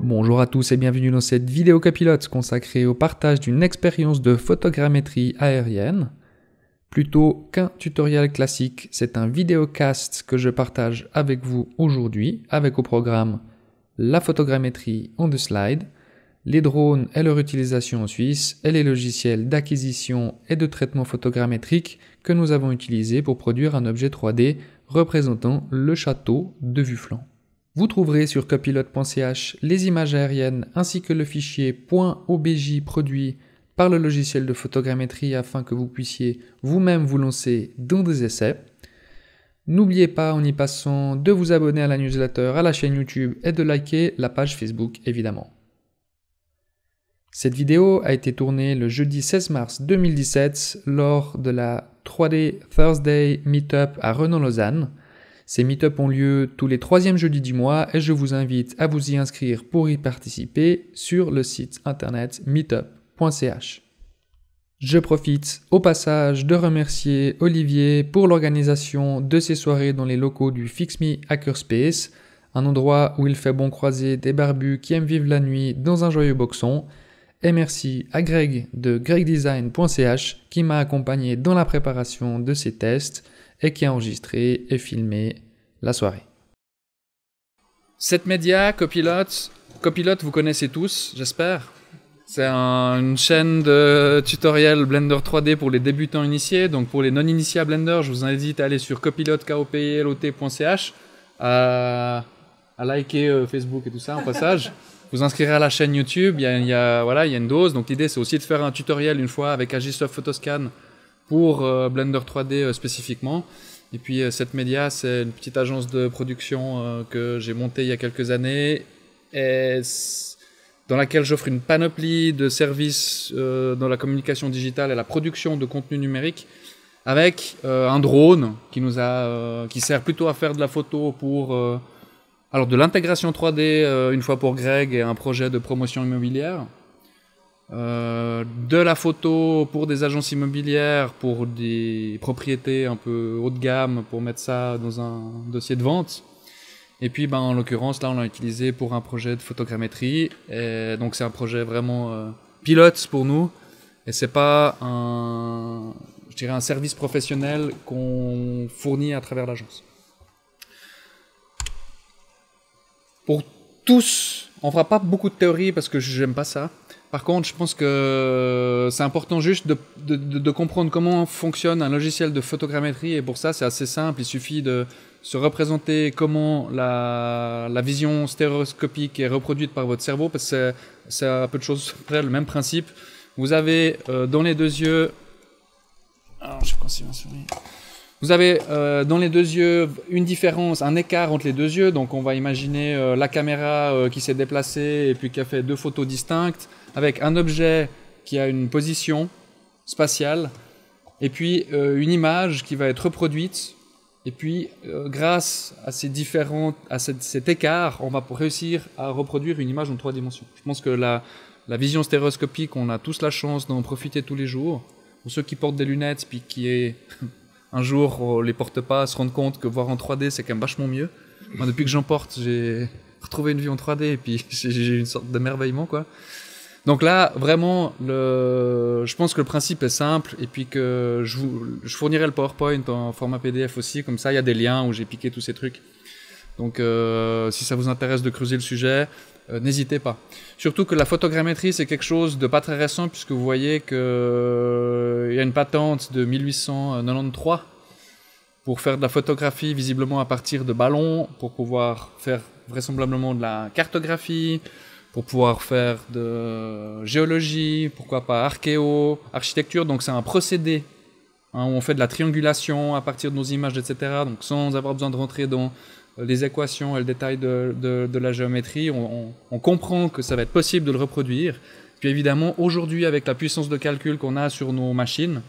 Bonjour à tous et bienvenue dans cette vidéo copilote consacrée au partage d'une expérience de photogrammétrie aérienne. Plutôt qu'un tutoriel classique, c'est un vidéocast que je partage avec vous aujourd'hui, avec au programme la photogrammétrie on the slide, les drones et leur utilisation en Suisse, et les logiciels d'acquisition et de traitement photogrammétrique que nous avons utilisés pour produire un objet 3D représentant le château de Vufflan. Vous trouverez sur copilote.ch les images aériennes ainsi que le fichier .obj produit par le logiciel de photogrammétrie afin que vous puissiez vous-même vous lancer dans des essais. N'oubliez pas en y passant de vous abonner à la newsletter, à la chaîne YouTube et de liker la page Facebook évidemment. Cette vidéo a été tournée le jeudi 16 mars 2017 lors de la 3D Thursday Meetup à Renan-Lausanne. Ces meet-ups ont lieu tous les troisièmes jeudis du mois et je vous invite à vous y inscrire pour y participer sur le site internet meetup.ch. Je profite au passage de remercier Olivier pour l'organisation de ces soirées dans les locaux du Fix Me Hackerspace, un endroit où il fait bon croiser des barbus qui aiment vivre la nuit dans un joyeux boxon. Et merci à Greg de gregdesign.ch qui m'a accompagné dans la préparation de ces tests et qui a enregistré et filmé la soirée. Cette média, Copilote, vous connaissez tous, j'espère. C'est une chaîne de tutoriels Blender 3D pour les débutants initiés. Donc pour les non-initiés à Blender, je vous invite à aller sur copilote.ch, à liker Facebook et tout ça en passage. Vous inscrire à la chaîne YouTube, il y a une dose. Donc l'idée c'est aussi de faire un tutoriel une fois avec Agisoft Photoscan pour Blender 3D spécifiquement. Et puis cette média, c'est une petite agence de production que j'ai montée il y a quelques années et dans laquelle j'offre une panoplie de services dans la communication digitale et la production de contenu numérique avec un drone qui sert plutôt à faire de la photo pour alors de l'intégration 3D une fois pour Greg et un projet de promotion immobilière. De la photo pour des agences immobilières, pour des propriétés un peu haut de gamme, pour mettre ça dans un dossier de vente. Et puis en l'occurrence là on l'a utilisé pour un projet de photogrammétrie. Et donc c'est un projet vraiment pilote pour nous. Et c'est pas un service professionnel qu'on fournit à travers l'agence. Pour tous, on fera pas beaucoup de théorie parce que j'aime pas ça. Par contre, je pense que c'est important juste de comprendre comment fonctionne un logiciel de photogrammétrie et pour ça, c'est assez simple. Il suffit de se représenter comment la vision stéréoscopique est reproduite par votre cerveau parce que c'est à peu de choses près le même principe. Vous avez dans les deux yeux... Alors, je sais pas si ma souris... Vous avez dans les deux yeux une différence, un écart entre les deux yeux. Donc on va imaginer la caméra qui s'est déplacée et puis qui a fait deux photos distinctes avec un objet qui a une position spatiale et puis une image qui va être reproduite. Et puis grâce à cet écart, on va réussir à reproduire une image en 3 dimensions. Je pense que la vision stéréoscopique, on a tous la chance d'en profiter tous les jours. Pour ceux qui portent des lunettes puis qui un jour, on les porte pas, se rendre compte que voir en 3D, c'est quand même vachement mieux. Moi, depuis que j'en porte, j'ai retrouvé une vue en 3D et puis j'ai une sorte d'émerveillement, quoi. Donc là, vraiment, je pense que le principe est simple et puis que je fournirai le PowerPoint en format PDF aussi. Comme ça, il y a des liens où j'ai piqué tous ces trucs. Donc, si ça vous intéresse de creuser le sujet, n'hésitez pas. Surtout que la photogrammétrie, c'est quelque chose de pas très récent puisque vous voyez qu'il y a une patente de 1893 pour faire de la photographie visiblement à partir de ballons, pour pouvoir faire vraisemblablement de la cartographie, pour pouvoir faire de géologie, pourquoi pas archéo, architecture. Donc c'est un procédé où on fait de la triangulation à partir de nos images, etc. Donc sans avoir besoin de rentrer dans les équations et le détail de la géométrie, on comprend que ça va être possible de le reproduire. Puis évidemment, aujourd'hui, avec la puissance de calcul qu'on a sur nos machines,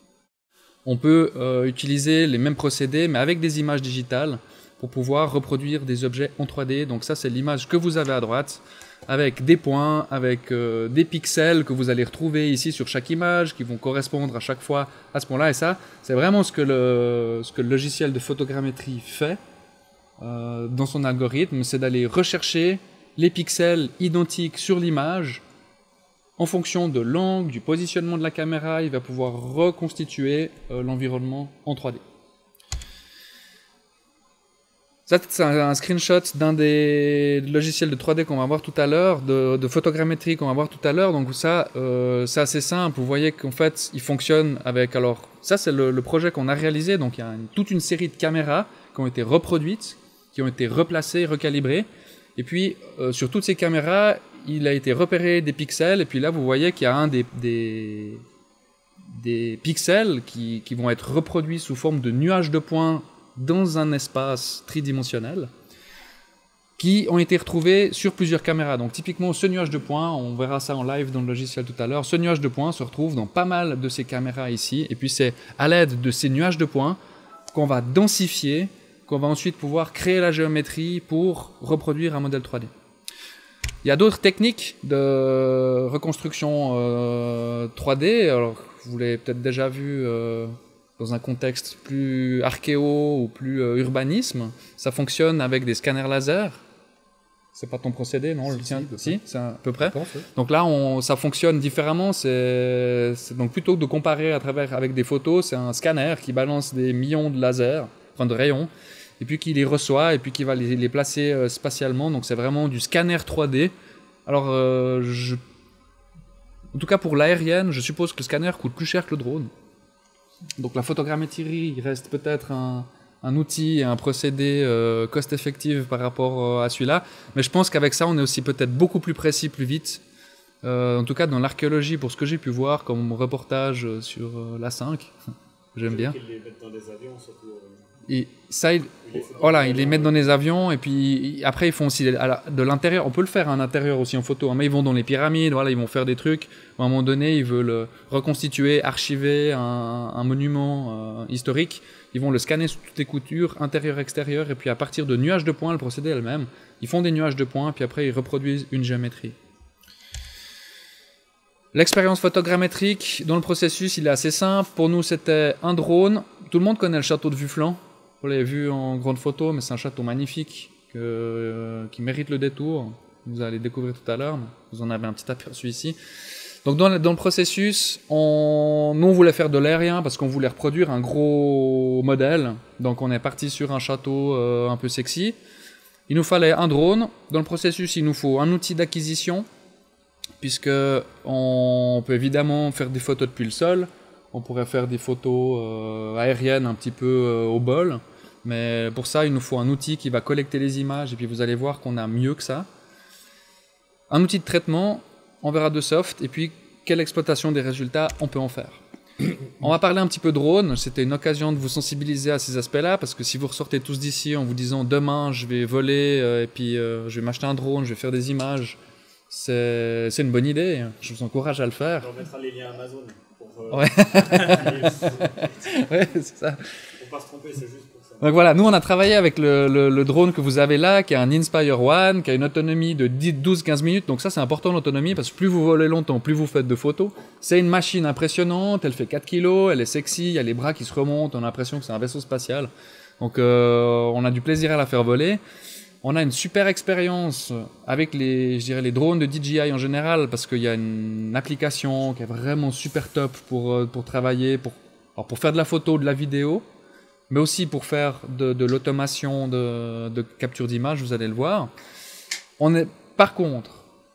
on peut utiliser les mêmes procédés, mais avec des images digitales, pour pouvoir reproduire des objets en 3D. Donc ça, c'est l'image que vous avez à droite, avec des points, avec des pixels que vous allez retrouver ici sur chaque image, qui vont correspondre à chaque fois à ce point-là. Et ça, c'est vraiment ce que le logiciel de photogrammétrie fait. Dans son algorithme, c'est d'aller rechercher les pixels identiques sur l'image. En fonction de l'angle, du positionnement de la caméra, il va pouvoir reconstituer l'environnement en 3D. Ça, c'est un screenshot d'un des logiciels de 3D qu'on va voir tout à l'heure, de photogrammétrie qu'on va voir tout à l'heure. Donc ça, c'est assez simple. Vous voyez qu'en fait, il fonctionne avec... Alors, ça, c'est le projet qu'on a réalisé. Donc, il y a toute une série de caméras qui ont été reproduites, qui ont été replacées, recalibrées. Et puis, sur toutes ces caméras, il a été repéré des pixels. Et puis là, vous voyez qu'il y a un des pixels qui vont être reproduits sous forme de nuages de points dans un espace tridimensionnel qui ont été retrouvés sur plusieurs caméras. Donc typiquement, ce nuage de points, on verra ça en live dans le logiciel tout à l'heure, ce nuage de points se retrouve dans pas mal de ces caméras ici. Et puis c'est à l'aide de ces nuages de points qu'on va densifier, qu'on va ensuite pouvoir créer la géométrie pour reproduire un modèle 3D. Il y a d'autres techniques de reconstruction 3D. Alors, vous l'avez peut-être déjà vu dans un contexte plus archéo ou plus urbanisme. Ça fonctionne avec des scanners laser. C'est pas ton procédé, non? Si, c'est à peu près. Pense, oui. Donc là, ça fonctionne différemment. Donc plutôt que de comparer avec des photos, c'est un scanner qui balance des millions de lasers, enfin de rayons, et puis qui les reçoit et puis qui va les placer spatialement. Donc c'est vraiment du scanner 3D. Alors, en tout cas pour l'aérienne, je suppose que le scanner coûte plus cher que le drone. Donc la photogrammétrie reste peut-être un outil et un procédé cost-effectif par rapport à celui-là. Mais je pense qu'avec ça, on est aussi peut-être beaucoup plus précis, plus vite. En tout cas, dans l'archéologie, pour ce que j'ai pu voir comme reportage sur l'A5, j'aime bien. Ils les mettent dans des avions, surtout. Et ça, ils les mettent dans les avions et puis après ils font aussi de l'intérieur. On peut le faire à l'intérieur aussi en photo, hein, mais ils vont dans les pyramides, voilà, ils vont faire des trucs. À un moment donné, ils veulent reconstituer, archiver un monument historique. Ils vont le scanner sous toutes les coutures, intérieur, extérieur, et puis à partir de nuages de points, le procédé est le même. Ils font des nuages de points, puis après ils reproduisent une géométrie. L'expérience photogrammétrique dans le processus, il est assez simple. Pour nous, c'était un drone. Tout le monde connaît le château de Vufflan. Vous l'avez vu en grande photo, mais c'est un château magnifique qui mérite le détour. Vous allez découvrir tout à l'heure. Vous en avez un petit aperçu ici. Donc dans le processus, nous on voulait faire de l'aérien parce qu'on voulait reproduire un gros modèle. Donc on est parti sur un château un peu sexy. Il nous fallait un drone. Dans le processus, il nous faut un outil d'acquisition, puisque on peut évidemment faire des photos depuis le sol. On pourrait faire des photos aériennes un petit peu au bol. Mais pour ça, il nous faut un outil qui va collecter les images. Et puis vous allez voir qu'on a mieux que ça. Un outil de traitement, on verra de soft. Et puis, quelle exploitation des résultats on peut en faire. On va parler un petit peu drone. C'était une occasion de vous sensibiliser à ces aspects-là. Parce que si vous ressortez tous d'ici en vous disant demain, je vais voler et puis je vais m'acheter un drone, je vais faire des images, c'est une bonne idée. Je vous encourage à le faire. On mettra les liens Amazon. Ouais. Ouais, c'est ça. Pour pas se tromper, c'est juste pour ça. Donc voilà, nous on a travaillé avec le drone que vous avez là, qui est un Inspire One, qui a une autonomie de 12-15 minutes. Donc ça c'est important l'autonomie, parce que plus vous volez longtemps, plus vous faites de photos. C'est une machine impressionnante, elle fait 4 kilos, elle est sexy, il y a les bras qui se remontent, on a l'impression que c'est un vaisseau spatial. Donc on a du plaisir à la faire voler. On a une super expérience avec les drones de DJI en général, parce qu'il y a une application qui est vraiment super top pour travailler, pour faire de la photo, de la vidéo, mais aussi pour faire de l'automation de capture d'image, vous allez le voir. Par contre,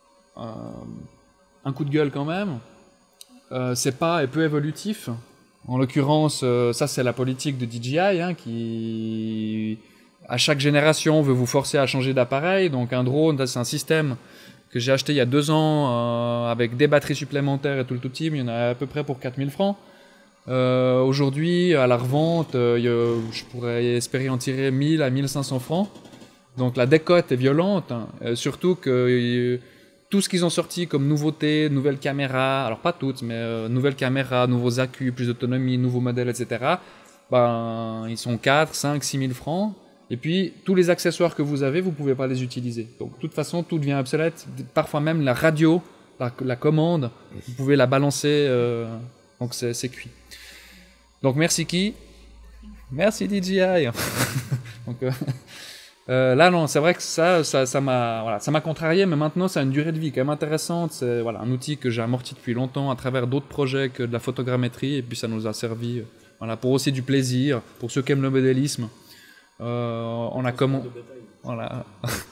un coup de gueule quand même, c'est pas peu évolutif. En l'occurrence, ça c'est la politique de DJI, hein, qui... À chaque génération, veut vous forcer à changer d'appareil. Donc un drone, c'est un système que j'ai acheté il y a 2 ans avec des batteries supplémentaires et tout le tout team. Il y en a à peu près pour 4000 francs. Aujourd'hui, à la revente, je pourrais espérer en tirer 1000 à 1500 francs. Donc la décote est violente. Hein. Surtout que tout ce qu'ils ont sorti comme nouveauté, nouvelles caméras, alors pas toutes, mais nouvelles caméras, nouveaux accus, plus d'autonomie, nouveaux modèles, etc. Ben, ils sont 4, 5, 6000 francs. Et puis, tous les accessoires que vous avez, vous ne pouvez pas les utiliser. Donc, de toute façon, tout devient obsolète. Parfois même la radio, la commande, vous pouvez la balancer. Donc, c'est cuit. Donc, merci qui? Merci DJI. Donc, Là, non, c'est vrai que ça m'a contrarié, mais maintenant, ça a une durée de vie quand même intéressante. C'est voilà, un outil que j'ai amorti depuis longtemps à travers d'autres projets que de la photogrammétrie, et puis ça nous a servi voilà, pour aussi du plaisir, pour ceux qui aiment le modélisme. On a voilà.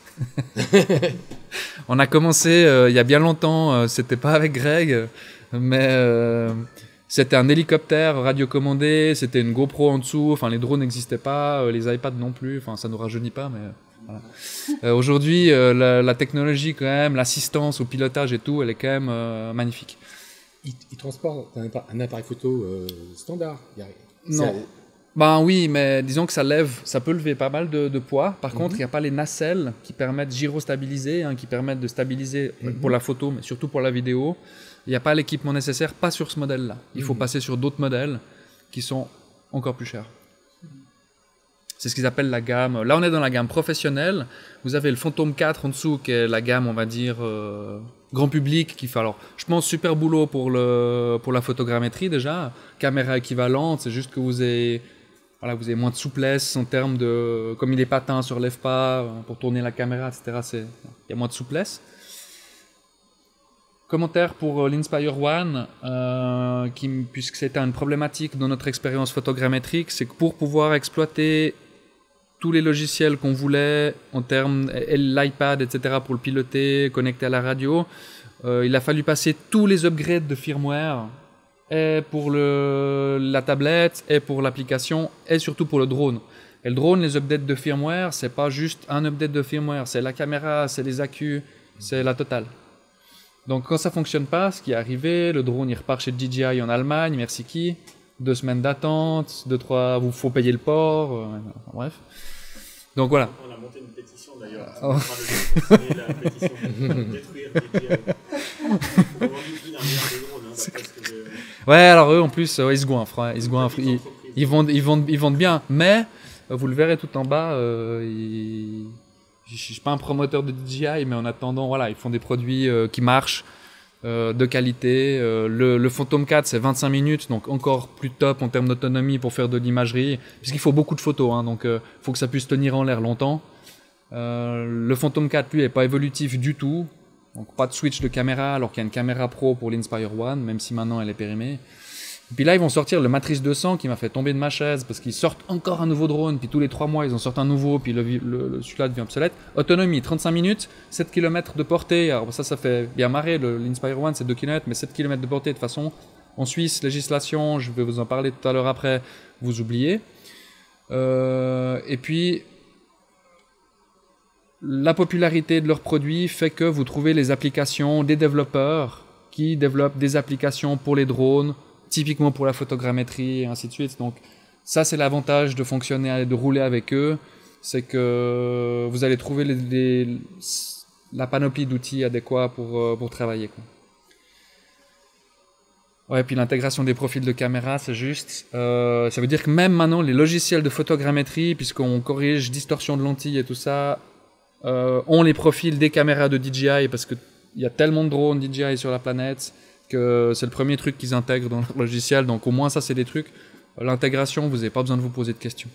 On a commencé il y a bien longtemps, c'était pas avec Greg, mais c'était un hélicoptère radiocommandé, c'était une GoPro en dessous, enfin les drones n'existaient pas, les iPads non plus, enfin ça nous rajeunit pas, mais voilà. Aujourd'hui, la technologie quand même, l'assistance au pilotage et tout, elle est quand même magnifique. Il transporte un appareil photo standard. Non. Ben oui, mais disons que ça peut lever pas mal de poids. Par contre, il n'y a pas les nacelles qui permettent gyrostabiliser, qui permettent de stabiliser pour la photo, mais surtout pour la vidéo. Il n'y a pas l'équipement nécessaire, pas sur ce modèle-là. Il faut passer sur d'autres modèles qui sont encore plus chers. C'est ce qu'ils appellent la gamme. Là, on est dans la gamme professionnelle. Vous avez le Phantom 4 en dessous, qui est la gamme, on va dire, grand public, qui fait, alors, je pense, super boulot pour la photogrammétrie déjà. Caméra équivalente, c'est juste que vous avez moins de souplesse en termes de... Comme il est patin, se relève pas, pour tourner la caméra, etc. Il y a moins de souplesse. Commentaire pour l'Inspire One, puisque c'était une problématique dans notre expérience photogrammétrique, c'est que pour pouvoir exploiter tous les logiciels qu'on voulait en termes l'iPad, etc. pour le piloter, connecter à la radio, il a fallu passer tous les upgrades de firmware, et pour la tablette, et pour l'application, et surtout pour le drone. Et le drone, les updates de firmware, c'est pas juste un update de firmware, c'est la caméra, c'est les accus, c'est la totale. Donc quand ça fonctionne pas, ce qui est arrivé, le drone il repart chez DJI en Allemagne, merci qui, 2 semaines d'attente, 2-3, vous faut payer le port, bref. Donc voilà. On a monté une pétition d'ailleurs. On a signé la pétition pour détruire DJI. Ouais, alors eux en plus, ils se goinfrent, ils vendent bien, mais vous le verrez tout en bas, je suis pas un promoteur de DJI, mais en attendant, voilà, ils font des produits qui marchent, de qualité. Le Phantom 4, c'est 25 minutes, donc encore plus top en termes d'autonomie pour faire de l'imagerie, puisqu'il faut beaucoup de photos, donc il faut que ça puisse tenir en l'air longtemps. Le Phantom 4, lui, est pas évolutif du tout, donc pas de switch de caméra, alors qu'il y a une caméra pro pour l'Inspire One, même si maintenant elle est périmée. Et puis là, ils vont sortir le Matrice 200 qui m'a fait tomber de ma chaise parce qu'ils sortent encore un nouveau drone, puis tous les 3 mois, ils en sortent un nouveau, puis celui-là devient obsolète. Autonomie, 35 minutes, 7 km de portée. Alors ça fait bien marrer, l'Inspire One, c'est 2 km, mais 7 km de portée, de toute façon, en Suisse, législation, je vais vous en parler tout à l'heure après, vous oubliez. Et puis, la popularité de leurs produits fait que vous trouvez les applications des développeurs qui développent des applications pour les drones, typiquement pour la photogrammétrie et ainsi de suite. Donc ça, c'est l'avantage de fonctionner et de rouler avec eux, c'est que vous allez trouver la panoplie d'outils adéquats pour travailler, quoi. Ouais, puis l'intégration des profils de caméra, c'est juste. Ça veut dire que même maintenant, les logiciels de photogrammétrie, puisqu'on corrige distorsion de lentilles et tout ça, ont les profils des caméras de DJI, parce qu'il y a tellement de drones DJI sur la planète que c'est le premier truc qu'ils intègrent dans leur logiciel. Donc au moins ça, c'est des trucs. L'intégration, vous n'avez pas besoin de vous poser de questions.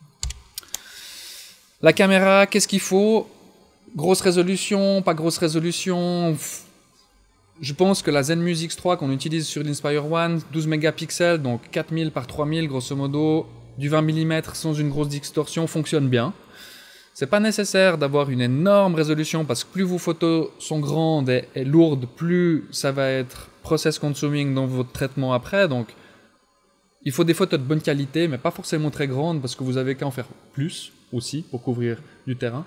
La caméra, qu'est-ce qu'il faut? Grosse résolution, pas grosse résolution. Je pense que la Zenmuse X3 qu'on utilise sur l'Inspire One, 12 mégapixels, donc 4000 par 3000 grosso modo, du 20 mm sans une grosse distorsion, fonctionne bien. C'est pas nécessaire d'avoir une énorme résolution parce que plus vos photos sont grandes et lourdes, plus ça va être process consuming dans votre traitement après. Donc, il faut des photos de bonne qualité, mais pas forcément très grandes parce que vous avez qu'à en faire plus aussi pour couvrir du terrain.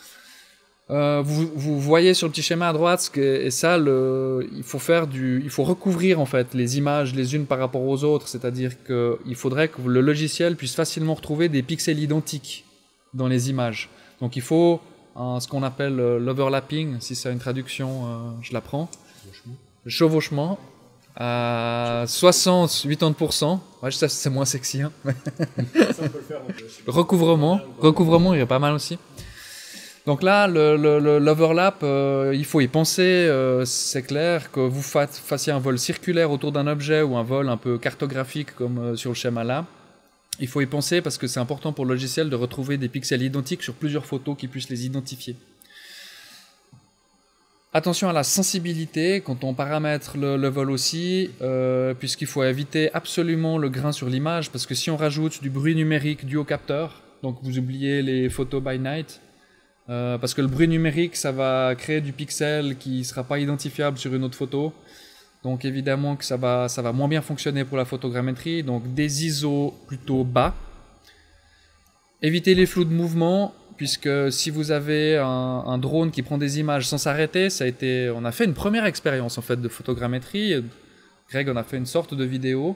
Vous voyez sur le petit schéma à droite, et ça, il faut recouvrir en fait les images les unes par rapport aux autres, c'est-à-dire qu'il faudrait que le logiciel puisse facilement retrouver des pixels identiques dans les images. Donc il faut ce qu'on appelle l'overlapping, si c'est une traduction, je la prends. Le chevauchement à 60-80%. Ouais, je sais, c'est moins sexy. Hein. Ça, on peut le faire. Recouvrement, il est pas mal aussi. Donc là, l'overlap, il faut y penser. C'est clair que vous fassiez un vol circulaire autour d'un objet ou un vol un peu cartographique comme sur le schéma là. Il faut y penser parce que c'est important pour le logiciel de retrouver des pixels identiques sur plusieurs photos qui puissent les identifier. Attention à la sensibilité quand on paramètre le vol aussi, puisqu'il faut éviter absolument le grain sur l'image, parce que si on rajoute du bruit numérique dû au capteur, donc vous oubliez les photos by night, parce que le bruit numérique, ça va créer du pixel qui ne sera pas identifiable sur une autre photo. Donc évidemment que ça va moins bien fonctionner pour la photogrammétrie, donc des ISO plutôt bas. Évitez les flous de mouvement, puisque si vous avez un drone qui prend des images sans s'arrêter, on a fait une première expérience en fait de photogrammétrie. Greg en a fait une sorte de vidéo.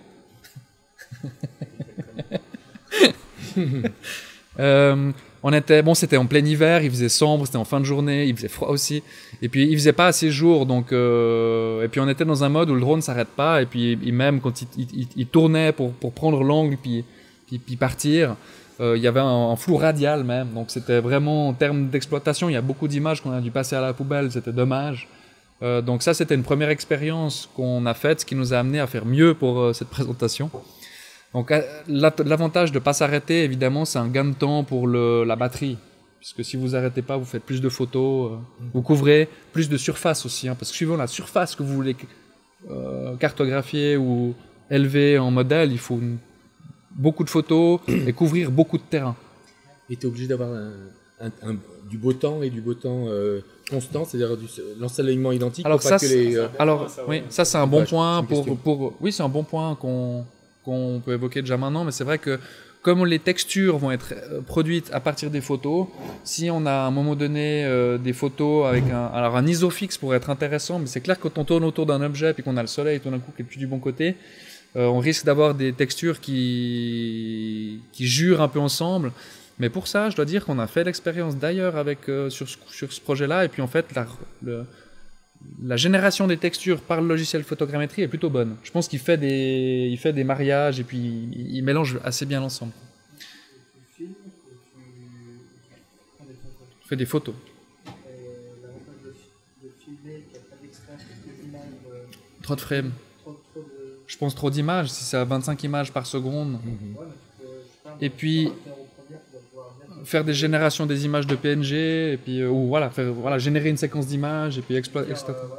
C'était en plein hiver, il faisait sombre, c'était en fin de journée, il faisait froid aussi, et puis il faisait pas assez jour, donc et puis on était dans un mode où le drone s'arrête pas, et puis même quand il tournait pour prendre l'angle puis partir, il y avait un flou radial même, donc c'était vraiment en termes d'exploitation, il y a beaucoup d'images qu'on a dû passer à la poubelle, c'était dommage. Donc ça c'était une première expérience qu'on a faite, ce qui nous a amené à faire mieux pour cette présentation. Donc l'avantage de ne pas s'arrêter, évidemment, c'est un gain de temps pour la batterie. Puisque si vous n'arrêtez pas, vous faites plus de photos, vous couvrez plus de surface aussi. Parce que suivant la surface que vous voulez cartographier ou élever en modèle, il faut beaucoup de photos et couvrir beaucoup de terrain. Et tu es obligé d'avoir du beau temps et du beau temps constant, c'est-à-dire l'ensoleillement identique. Alors, ça, oui, ça c'est un bon point oui, c'est un bon point qu'on peut évoquer déjà maintenant, mais c'est vrai que comme les textures vont être produites à partir des photos, si on a à un moment donné des photos avec un ISO fixe pourrait être intéressant, mais c'est clair que quand on tourne autour d'un objet puis qu'on a le soleil tout d'un coup qui est plus du bon côté, on risque d'avoir des textures qui jurent un peu ensemble. Mais pour ça, je dois dire qu'on a fait l'expérience d'ailleurs sur ce projet-là, et puis en fait la génération des textures par le logiciel photogrammétrie est plutôt bonne. Je pense qu'il fait des mariages et puis il mélange assez bien l'ensemble. Tu filmes et tu fait des photos. L'avantage de filmer, qu'il n'y a pas d'extrait, quelques images. Trop de frames. Trop de... Je pense trop d'images, si c'est à 25 images par seconde. Ouais, et puis faire des générations des images de PNG, et puis générer une séquence d'images, et puis exploiter.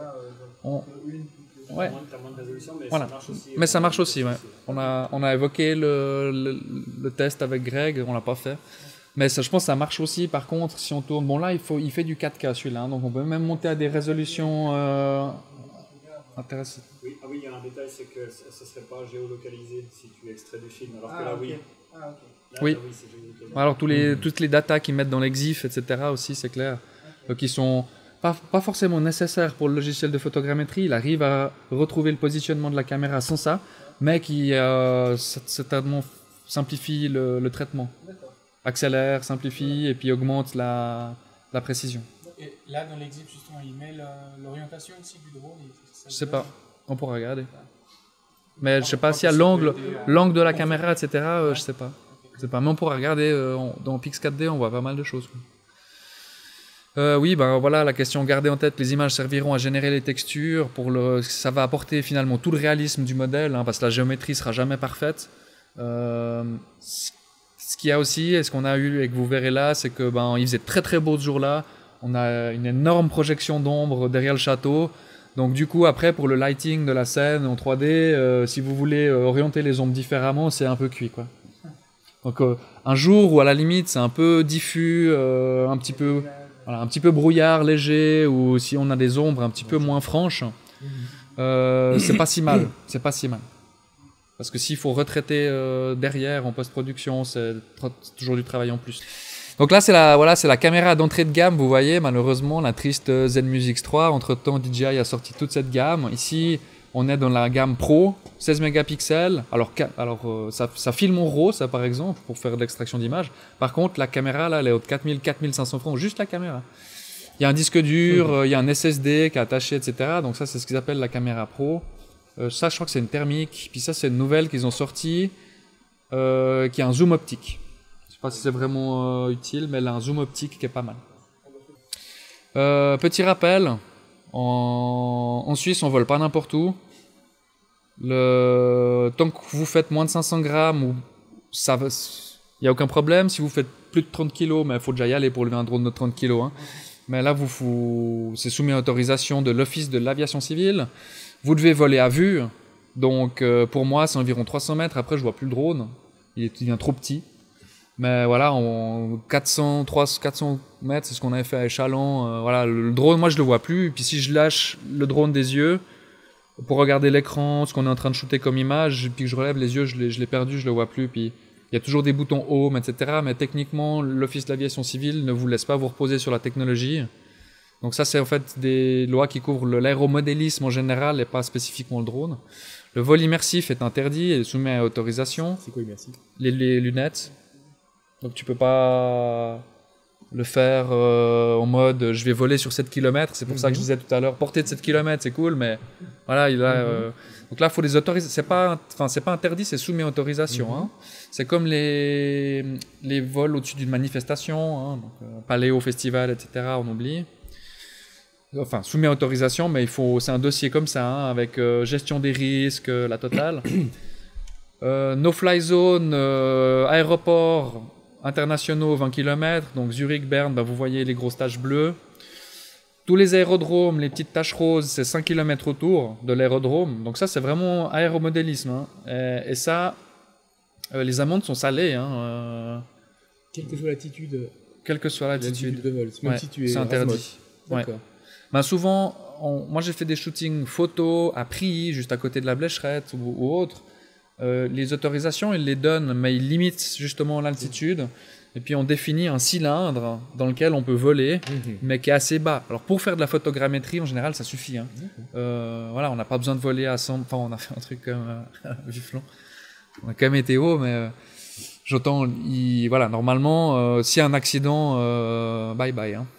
Ouais. Voilà. Mais ça marche aussi, ouais. On a évoqué le test avec Greg, on l'a pas fait. Mais ça, je pense que ça marche aussi, par contre, si on tourne... Bon là, il fait du 4K celui-là, hein, donc on peut même monter à des résolutions intéressantes. Oui, il y a un détail, c'est que ça ne serait pas géolocalisé si tu extrais du film, alors que là, oui. Là, oui, c'est géolocalisé. Alors toutes les datas qu'ils mettent dans l'exif, etc. aussi, c'est clair, qui sont pas forcément nécessaires pour le logiciel de photogrammétrie. Il arrive à retrouver le positionnement de la caméra sans ça, mais qui certainement simplifie le traitement. Accélère, simplifie et puis augmente la précision. Et là, dans l'exif, justement, il met l'orientation aussi du drone. Je sais pas, on pourra regarder. Mais je sais pas s'il y a l'angle de la caméra, etc. Je sais pas. Mais on pourra regarder. Dans Pix 4D, on voit pas mal de choses. Oui, voilà la question. Gardez en tête, les images serviront à générer les textures. Ça va apporter finalement tout le réalisme du modèle, hein, parce que la géométrie sera jamais parfaite. Ce qu'il y a aussi, et ce qu'on a eu et que vous verrez là, c'est que il faisait très très beau ce jour-là. On a une énorme projection d'ombre derrière le château. Donc du coup, après, pour le lighting de la scène en 3D, si vous voulez orienter les ombres différemment, c'est un peu cuit, quoi. Donc un jour où à la limite c'est un peu diffus, un petit peu brouillard léger, ou si on a des ombres un petit peu moins franches, c'est pas si mal. C'est pas si mal. Parce que s'il faut retraiter derrière en post-production, c'est toujours du travail en plus. Donc là, c'est la caméra d'entrée de gamme. Vous voyez, malheureusement, la triste Zenmuse X3. Entre-temps, DJI a sorti toute cette gamme. Ici, on est dans la gamme Pro, 16 mégapixels. Alors ça filme en RAW, ça par exemple, pour faire de l'extraction d'image. Par contre, la caméra, là, elle est haute 4 500 francs, juste la caméra. Il y a un disque dur, il y a un SSD qui est attaché, etc. Donc ça, c'est ce qu'ils appellent la caméra Pro. Ça, je crois que c'est une thermique. Puis ça, c'est une nouvelle qu'ils ont sortie, qui a un zoom optique. Je sais pas si c'est vraiment utile, mais elle a un zoom optique qui est pas mal. Petit rappel, en Suisse, on vole pas n'importe où. Tant que vous faites moins de 500 grammes, ou il n'y a aucun problème. Si vous faites plus de 30 kg, mais il faut déjà y aller pour lever un drone de 30 kg. Hein. Mais là, c'est soumis à autorisation de l'Office de l'aviation civile. Vous devez voler à vue. Donc, pour moi, c'est environ 300 mètres. Après, je vois plus le drone. Il devient trop petit. Mais voilà, 400 mètres, c'est ce qu'on avait fait à Échalon. Voilà, le drone, moi, je le vois plus. Et puis, si je lâche le drone des yeux pour regarder l'écran, ce qu'on est en train de shooter comme image, puis que je relève les yeux, je l'ai perdu, je le vois plus. Puis, il y a toujours des boutons home, etc. Mais techniquement, l'Office de l'aviation civile ne vous laisse pas vous reposer sur la technologie. Donc ça, c'est en fait des lois qui couvrent l'aéromodélisme en général et pas spécifiquement le drone. Le vol immersif est interdit et soumis à autorisation. C'est quoi immersif? Les lunettes. Donc tu peux pas le faire en mode je vais voler sur 7 km. C'est pour ça que je disais tout à l'heure, porter de 7 km, c'est cool, mais voilà, donc là, il faut des autorisations. C'est pas interdit, c'est soumis à autorisation. Hein. C'est comme les vols au-dessus d'une manifestation, hein, donc, paléo, festival, etc. On oublie. Enfin, soumis à autorisation, mais c'est un dossier comme ça, hein, avec gestion des risques, la totale. No-fly zone, aéroport internationaux 20 km, donc Zurich, Berne, vous voyez les grosses taches bleues. Tous les aérodromes, les petites taches roses, c'est 5 km autour de l'aérodrome. Donc ça, c'est vraiment aéromodélisme. Hein. Et ça, les amendes sont salées. Hein. Quelle que soit l'altitude. Quelle que soit l'altitude de vol, même si tu es c'est interdit. D'accord. Ben souvent, moi j'ai fait des shootings photos à Prilly, juste à côté de la Blécherette ou autre. Les autorisations, ils les donnent, mais ils limitent justement l'altitude. Et puis on définit un cylindre dans lequel on peut voler, mais qui est assez bas. Alors pour faire de la photogrammétrie, en général, ça suffit. Hein. Voilà, on n'a pas besoin de voler à 100. Enfin, on a fait un truc comme Viflon. On a quand même été haut, mais j'entends. Voilà, normalement, s'il y a un accident, bye bye. Hein.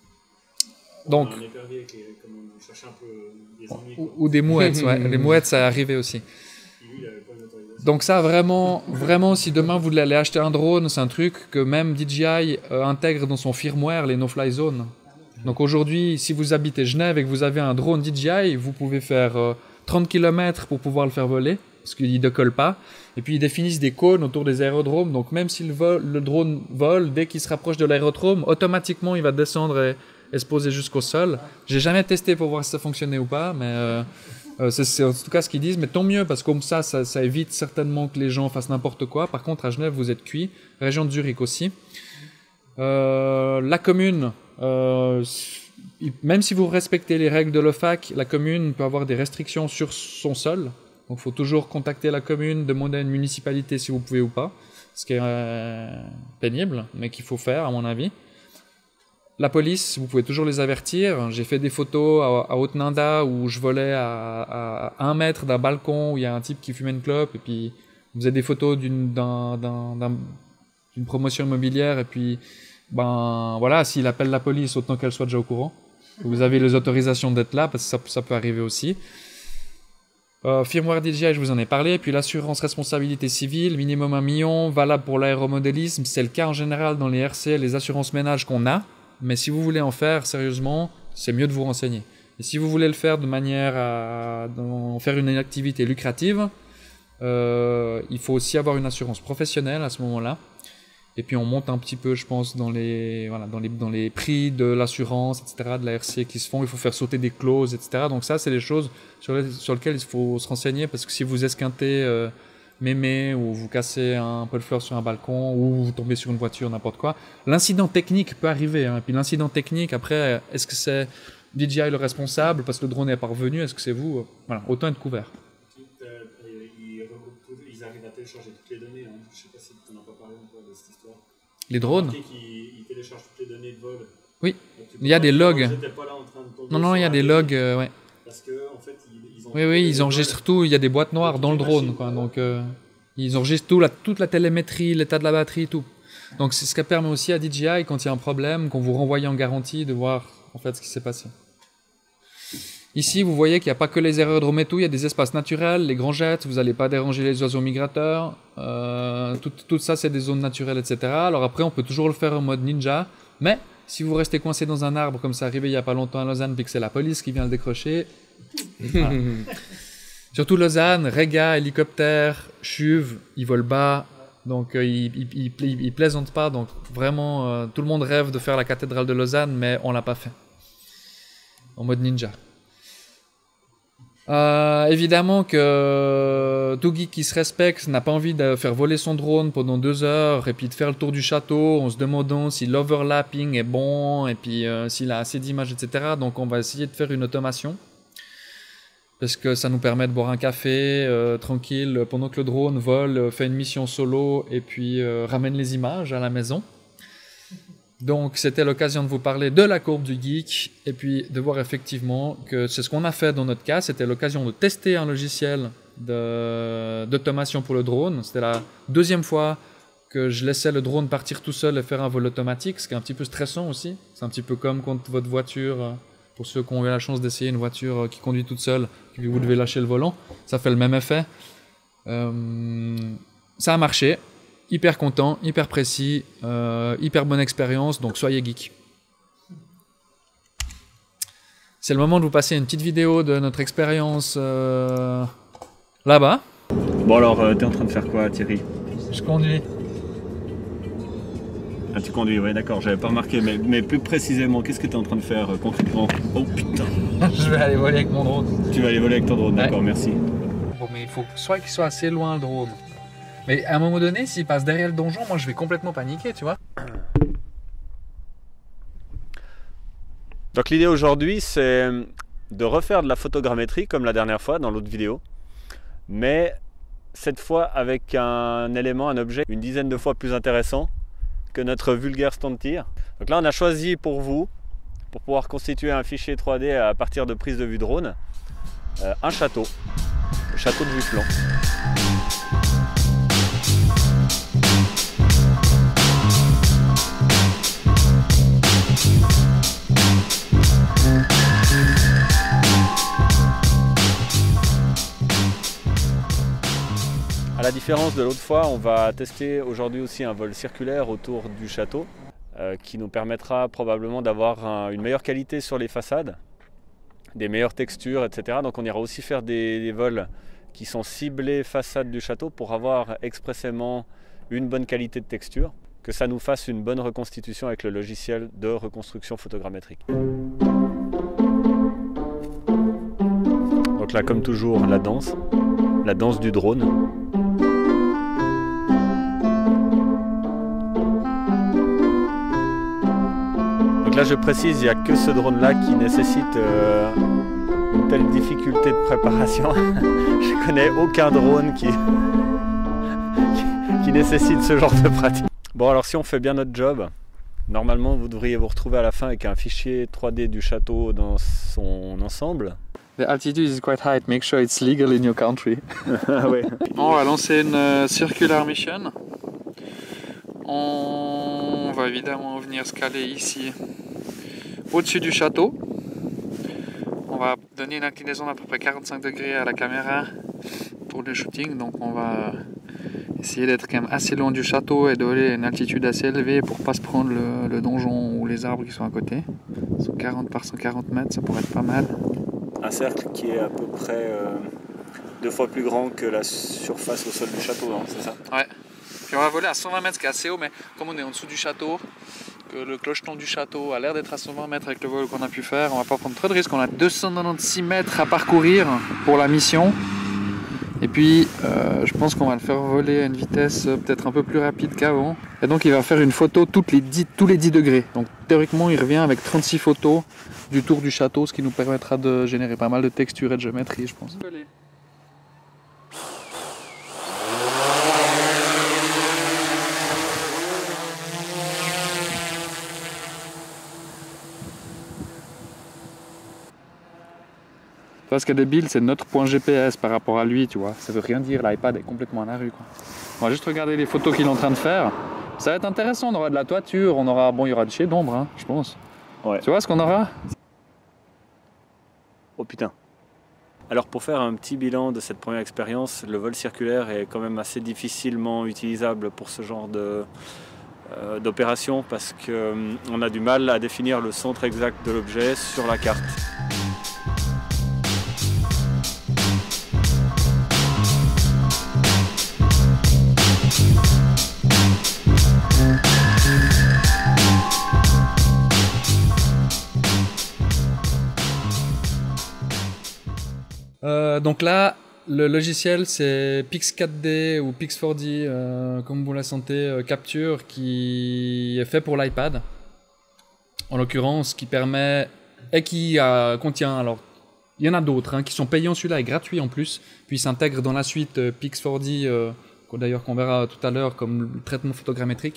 Donc, un épervier qui est, comme vous cherchez un peu des ennuis. Ou des mouettes, ouais. Les mouettes, ça est arrivé aussi. Lui, il avait pas une autorisation. Donc ça, vraiment, si demain vous allez acheter un drone, c'est un truc que même DJI intègre dans son firmware, les no-fly zones. Donc aujourd'hui, si vous habitez Genève et que vous avez un drone DJI, vous pouvez faire 30 km pour pouvoir le faire voler, parce qu'il ne décolle pas. Et puis ils définissent des cônes autour des aérodromes. Donc même si le drone vole, dès qu'il se rapproche de l'aérodrome, automatiquement il va descendre et se poser jusqu'au sol. J'ai jamais testé pour voir si ça fonctionnait ou pas, mais c'est en tout cas ce qu'ils disent. Mais tant mieux, parce que comme ça évite certainement que les gens fassent n'importe quoi. Par contre, à Genève, vous êtes cuit. Région de Zurich aussi. La commune, même si vous respectez les règles de l'OFAC, la commune peut avoir des restrictions sur son sol. Donc il faut toujours contacter la commune, demander à une municipalité si vous pouvez ou pas. Ce qui est pénible, mais qu'il faut faire à mon avis. La police, vous pouvez toujours les avertir. J'ai fait des photos à Haute-Nanda où je volais à 1 mètre d'un balcon où il y a un type qui fumait une clope. Et puis, vous avez des photos d'une promotion immobilière. Et puis, voilà, s'il appelle la police, autant qu'elle soit déjà au courant. Vous avez les autorisations d'être là, parce que ça peut arriver aussi. Firmware DJI, je vous en ai parlé. Puis l'assurance responsabilité civile, minimum 1 million, valable pour l'aéromodélisme. C'est le cas en général dans les RC, les assurances ménages qu'on a. Mais si vous voulez en faire sérieusement, c'est mieux de vous renseigner. Et si vous voulez le faire de manière à en faire une activité lucrative, il faut aussi avoir une assurance professionnelle à ce moment-là. Et puis on monte un petit peu, je pense, dans les prix de l'assurance, etc., de la RC qui se font. Il faut faire sauter des clauses, etc. Donc ça, c'est des choses sur lesquelles il faut se renseigner, parce que si vous esquintez mémé, ou vous cassez un pot de fleurs sur un balcon, ou vous tombez sur une voiture, n'importe quoi, l'incident technique peut arriver. Hein. Et puis l'incident technique, après, est-ce que c'est DJI le responsable parce que le drone n'est pas revenu? Est-ce que c'est vous? Voilà, autant être couvert. Ils arrivent à télécharger toutes les données. Hein. Je ne sais pas si tu n'en as pas parlé encore de cette histoire. Les drones? Ils téléchargent toutes les données de vol. Oui, il y a des logs. Pas là en train de tomber non, il y a des logs, ouais. Parce que, en fait, ils enregistrent tout. Il y a des boîtes noires dans le drone, quoi. Donc, ils enregistrent toute la télémétrie, l'état de la batterie, tout. Donc, c'est ce qui permet aussi à DJI, quand il y a un problème, qu'on vous renvoie en garantie, de voir en fait ce qui s'est passé. Ici, vous voyez qu'il n'y a pas que les aérodromes et tout. Il y a des espaces naturels, les grands jets. Vous n'allez pas déranger les oiseaux migrateurs. Tout ça, c'est des zones naturelles, etc. Alors après, on peut toujours le faire en mode ninja. Mais si vous restez coincé dans un arbre, comme ça arrivé il n'y a pas longtemps à Lausanne, puis que c'est la police qui vient le décrocher. Voilà. Surtout Lausanne, Rega, hélicoptère, chuve, ils volent bas. Donc il plaisante pas, donc vraiment tout le monde rêve de faire la cathédrale de Lausanne, mais on l'a pas fait. En mode ninja. Évidemment que tout geek qui se respecte n'a pas envie de faire voler son drone pendant 2 heures et puis de faire le tour du château en se demandant si l'overlapping est bon et puis s'il a assez d'images, etc. Donc on va essayer de faire une automation parce que ça nous permet de boire un café tranquille pendant que le drone vole, fait une mission solo et puis ramène les images à la maison. Donc c'était l'occasion de vous parler de la courbe du geek et puis de voir effectivement que c'est ce qu'on a fait dans notre cas. C'était l'occasion de tester un logiciel d'automation pour le drone. C'était la 2e fois que je laissais le drone partir tout seul et faire un vol automatique, ce qui est un petit peu stressant aussi. C'est un petit peu comme quand votre voiture, pour ceux qui ont eu la chance d'essayer une voiture qui conduit toute seule, puis vous devez lâcher le volant, ça fait le même effet. Ça a marché. Hyper content, hyper précis, hyper bonne expérience, donc soyez geek. C'est le moment de vous passer une petite vidéo de notre expérience là-bas. Bon alors, t'es en train de faire quoi Thierry? Je conduis. Ah tu conduis, ouais d'accord, j'avais pas remarqué, mais plus précisément, qu'est-ce que t'es en train de faire concrètement? Oh putain. Je vais aller voler avec mon drone. Tu vas aller voler avec ton drone, d'accord, ouais. Merci. Bon mais il faut soit qu'il soit assez loin le drone. Mais à un moment donné, s'il passe derrière le donjon, moi je vais complètement paniquer, tu vois. Donc l'idée aujourd'hui, c'est de refaire de la photogrammétrie comme la dernière fois dans l'autre vidéo, mais cette fois avec un élément, un objet une dizaine de fois plus intéressant que notre vulgaire stand tir. Donc là on a choisi pour vous, pour pouvoir constituer un fichier 3D à partir de prise de vue drone, un château, le château de Vufflan. À la différence de l'autre fois, on va tester aujourd'hui aussi un vol circulaire autour du château qui nous permettra probablement d'avoir une meilleure qualité sur les façades, des meilleures textures, etc. Donc on ira aussi faire des vols qui sont ciblés façade du château pour avoir expressément une bonne qualité de texture, que ça nous fasse une bonne reconstitution avec le logiciel de reconstruction photogrammétrique. Donc là, comme toujours, la danse du drone. Donc là je précise, il n'y a que ce drone là qui nécessite une telle difficulté de préparation. Je connais aucun drone qui nécessite ce genre de pratique. Bon alors si on fait bien notre job, normalement vous devriez vous retrouver à la fin avec un fichier 3D du château dans son ensemble. The altitude is quite high, make sure it's legal in your country. Ah ouais. On va lancer une circular mission. On va évidemment venir se caler ici au-dessus du château. On va donner une inclinaison d'à peu près 45 degrés à la caméra pour le shooting. Donc on va essayer d'être quand même assez loin du château et de voler à une altitude assez élevée pour pas se prendre le donjon ou les arbres qui sont à côté. 140 par 140 mètres, ça pourrait être pas mal. Un cercle qui est à peu près 2 fois plus grand que la surface au sol du château, hein, c'est ça? Ouais. Puis on va voler à 120 mètres, ce qui est assez haut, mais comme on est en dessous du château, que le clocheton du château a l'air d'être à 120 mètres avec le vol qu'on a pu faire, on va pas prendre trop de risques. On a 296 mètres à parcourir pour la mission. Et puis, je pense qu'on va le faire voler à une vitesse peut-être un peu plus rapide qu'avant. Et donc, il va faire une photo tous les 10 degrés. Donc, théoriquement, il revient avec 36 photos du tour du château, ce qui nous permettra de générer pas mal de textures et de géométrie, je pense. Ce qui est débile, c'est notre point GPS par rapport à lui, tu vois. Ça veut rien dire, l'iPad est complètement à la rue, quoi. On va juste regarder les photos qu'il est en train de faire. Ça va être intéressant, on aura de la toiture, on aura, bon, il y aura de chez d'ombre, hein, je pense. Ouais. Tu vois ce qu'on aura? Oh putain. Alors pour faire un petit bilan de cette première expérience, le vol circulaire est quand même assez difficilement utilisable pour ce genre d'opération parce qu'on a du mal à définir le centre exact de l'objet sur la carte. Donc là, le logiciel c'est Pix4D ou Pix4D, comme vous la sentez, capture, qui est fait pour l'iPad. En l'occurrence, qui permet et qui contient, alors il y en a d'autres qui sont payants, celui-là est gratuit en plus, puis il s'intègre dans la suite Pix4D, d'ailleurs qu'on verra tout à l'heure comme le traitement photogrammétrique.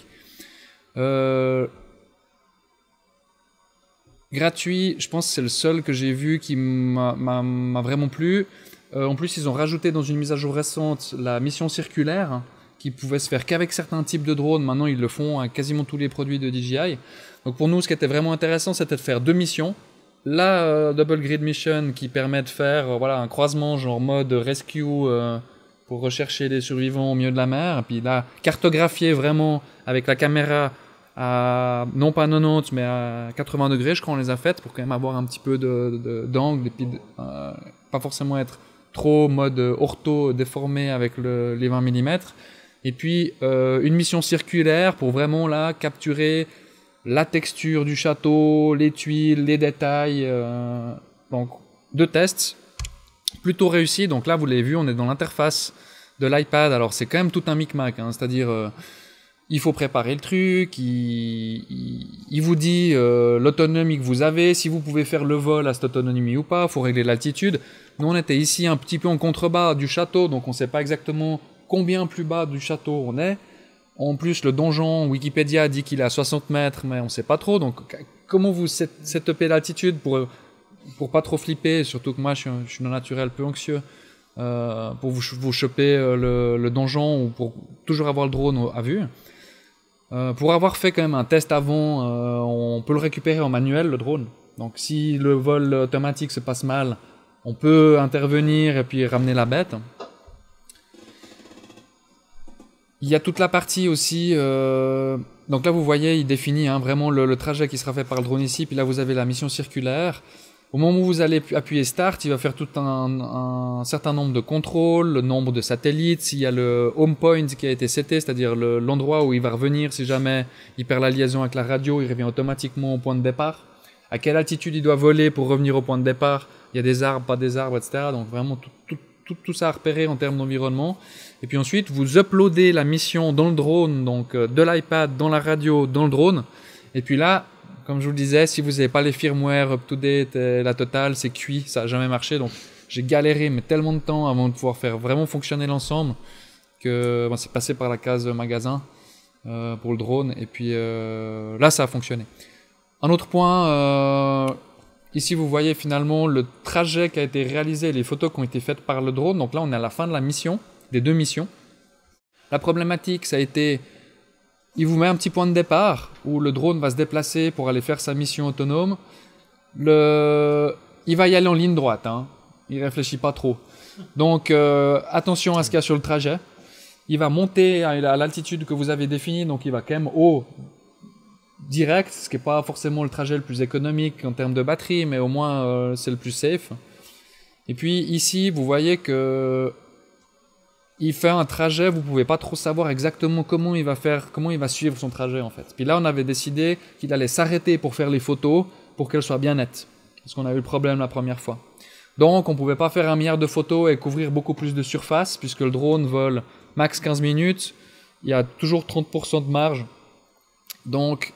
Gratuit, je pense que c'est le seul que j'ai vu qui m'a vraiment plu. En plus, ils ont rajouté dans une mise à jour récente la mission circulaire, qui pouvait se faire qu'avec certains types de drones. Maintenant, ils le font à quasiment tous les produits de DJI. Donc pour nous, ce qui était vraiment intéressant, c'était de faire 2 missions. La Double Grid Mission qui permet de faire un croisement genre mode rescue pour rechercher les survivants au milieu de la mer. Et puis là, cartographier vraiment avec la caméra à, non pas à 90 mais à 80 degrés, je crois on les a faites pour quand même avoir un petit peu d'angle et puis pas forcément être trop mode ortho déformé avec les 20 mm. Et puis une mission circulaire pour vraiment là capturer la texture du château, les tuiles, les détails. Donc 2 tests plutôt réussis. Donc là vous l'avez vu, on est dans l'interface de l'iPad. Alors c'est quand même tout un micmac, c'est-à-dire il faut préparer le truc, il vous dit l'autonomie que vous avez, si vous pouvez faire le vol à cette autonomie ou pas, il faut régler l'altitude. Nous on était ici un petit peu en contrebas du château, donc on ne sait pas exactement combien plus bas du château on est. En plus le donjon, Wikipédia dit qu'il est à 60 mètres, mais on ne sait pas trop, donc comment vous setupez l'altitude pour pas trop flipper, surtout que moi je suis d'un naturel peu anxieux, pour vous choper le donjon ou pour toujours avoir le drone à vue. Pour avoir fait quand même un test avant, on peut le récupérer en manuel, le drone. Donc si le vol automatique se passe mal, on peut intervenir et puis ramener la bête. Il y a toute la partie aussi, donc là vous voyez, il définit vraiment le trajet qui sera fait par le drone ici, puis là vous avez la mission circulaire. Au moment où vous allez appuyer Start, il va faire tout un certain nombre de contrôles, le nombre de satellites, il y a le home point qui a été seté, c'est-à-dire l'endroit où il va revenir si jamais il perd la liaison avec la radio, il revient automatiquement au point de départ. À quelle altitude il doit voler pour revenir au point de départ, il y a des arbres, pas des arbres, etc. Donc vraiment tout ça à repérer en termes d'environnement. Et puis ensuite, vous uploadez la mission dans le drone, donc de l'iPad, dans la radio, dans le drone. Et puis là, comme je vous le disais, si vous n'avez pas les firmware up-to-date, la totale, c'est cuit, ça n'a jamais marché. Donc j'ai galéré mais tellement de temps avant de pouvoir faire vraiment fonctionner l'ensemble que c'est passé par la case magasin pour le drone. Et puis là, ça a fonctionné. Un autre point, ici vous voyez finalement le trajet qui a été réalisé, les photos qui ont été faites par le drone. Donc là, on est à la fin de la mission, des 2 missions. La problématique, ça a été... Il vous met un petit point de départ où le drone va se déplacer pour aller faire sa mission autonome. Il va y aller en ligne droite, il réfléchit pas trop. Donc attention à ce qu'il y a sur le trajet. Il va monter à l'altitude que vous avez définie, donc il va quand même haut direct, ce qui n'est pas forcément le trajet le plus économique en termes de batterie, mais au moins c'est le plus safe. Et puis ici, vous voyez que il fait un trajet, vous pouvez pas trop savoir exactement comment il va suivre son trajet en fait. Puis là, on avait décidé qu'il allait s'arrêter pour faire les photos, pour qu'elles soient bien nettes. Parce qu'on a eu le problème la première fois. Donc, on pouvait pas faire 1 milliard de photos et couvrir beaucoup plus de surface, puisque le drone vole max 15 minutes. Il y a toujours 30% de marge. Donc,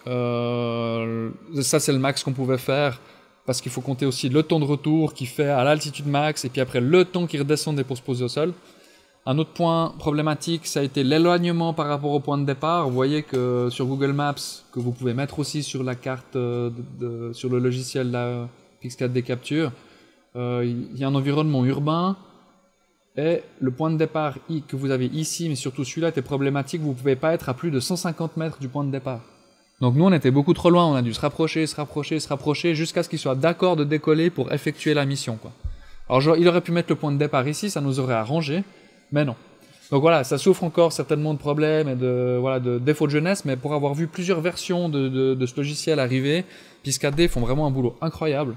ça c'est le max qu'on pouvait faire, parce qu'il faut compter aussi le temps de retour qu'il fait à l'altitude max, et puis après le temps qu'il redescende pour se poser au sol. Un autre point problématique, ça a été l'éloignement par rapport au point de départ. Vous voyez que sur Google Maps, que vous pouvez mettre aussi sur la carte, sur le logiciel la Pix4D Capture, il y a un environnement urbain et le point de départ que vous avez ici, mais surtout celui-là était problématique, vous ne pouvez pas être à plus de 150 mètres du point de départ. Donc nous on était beaucoup trop loin, on a dû se rapprocher jusqu'à ce qu'il soit d'accord de décoller pour effectuer la mission, quoi. Alors il aurait pu mettre le point de départ ici, ça nous aurait arrangé. Mais non. Donc voilà, ça souffre encore certainement de problèmes et de défauts de jeunesse, mais pour avoir vu plusieurs versions de ce logiciel arriver, Pix4D font vraiment un boulot incroyable.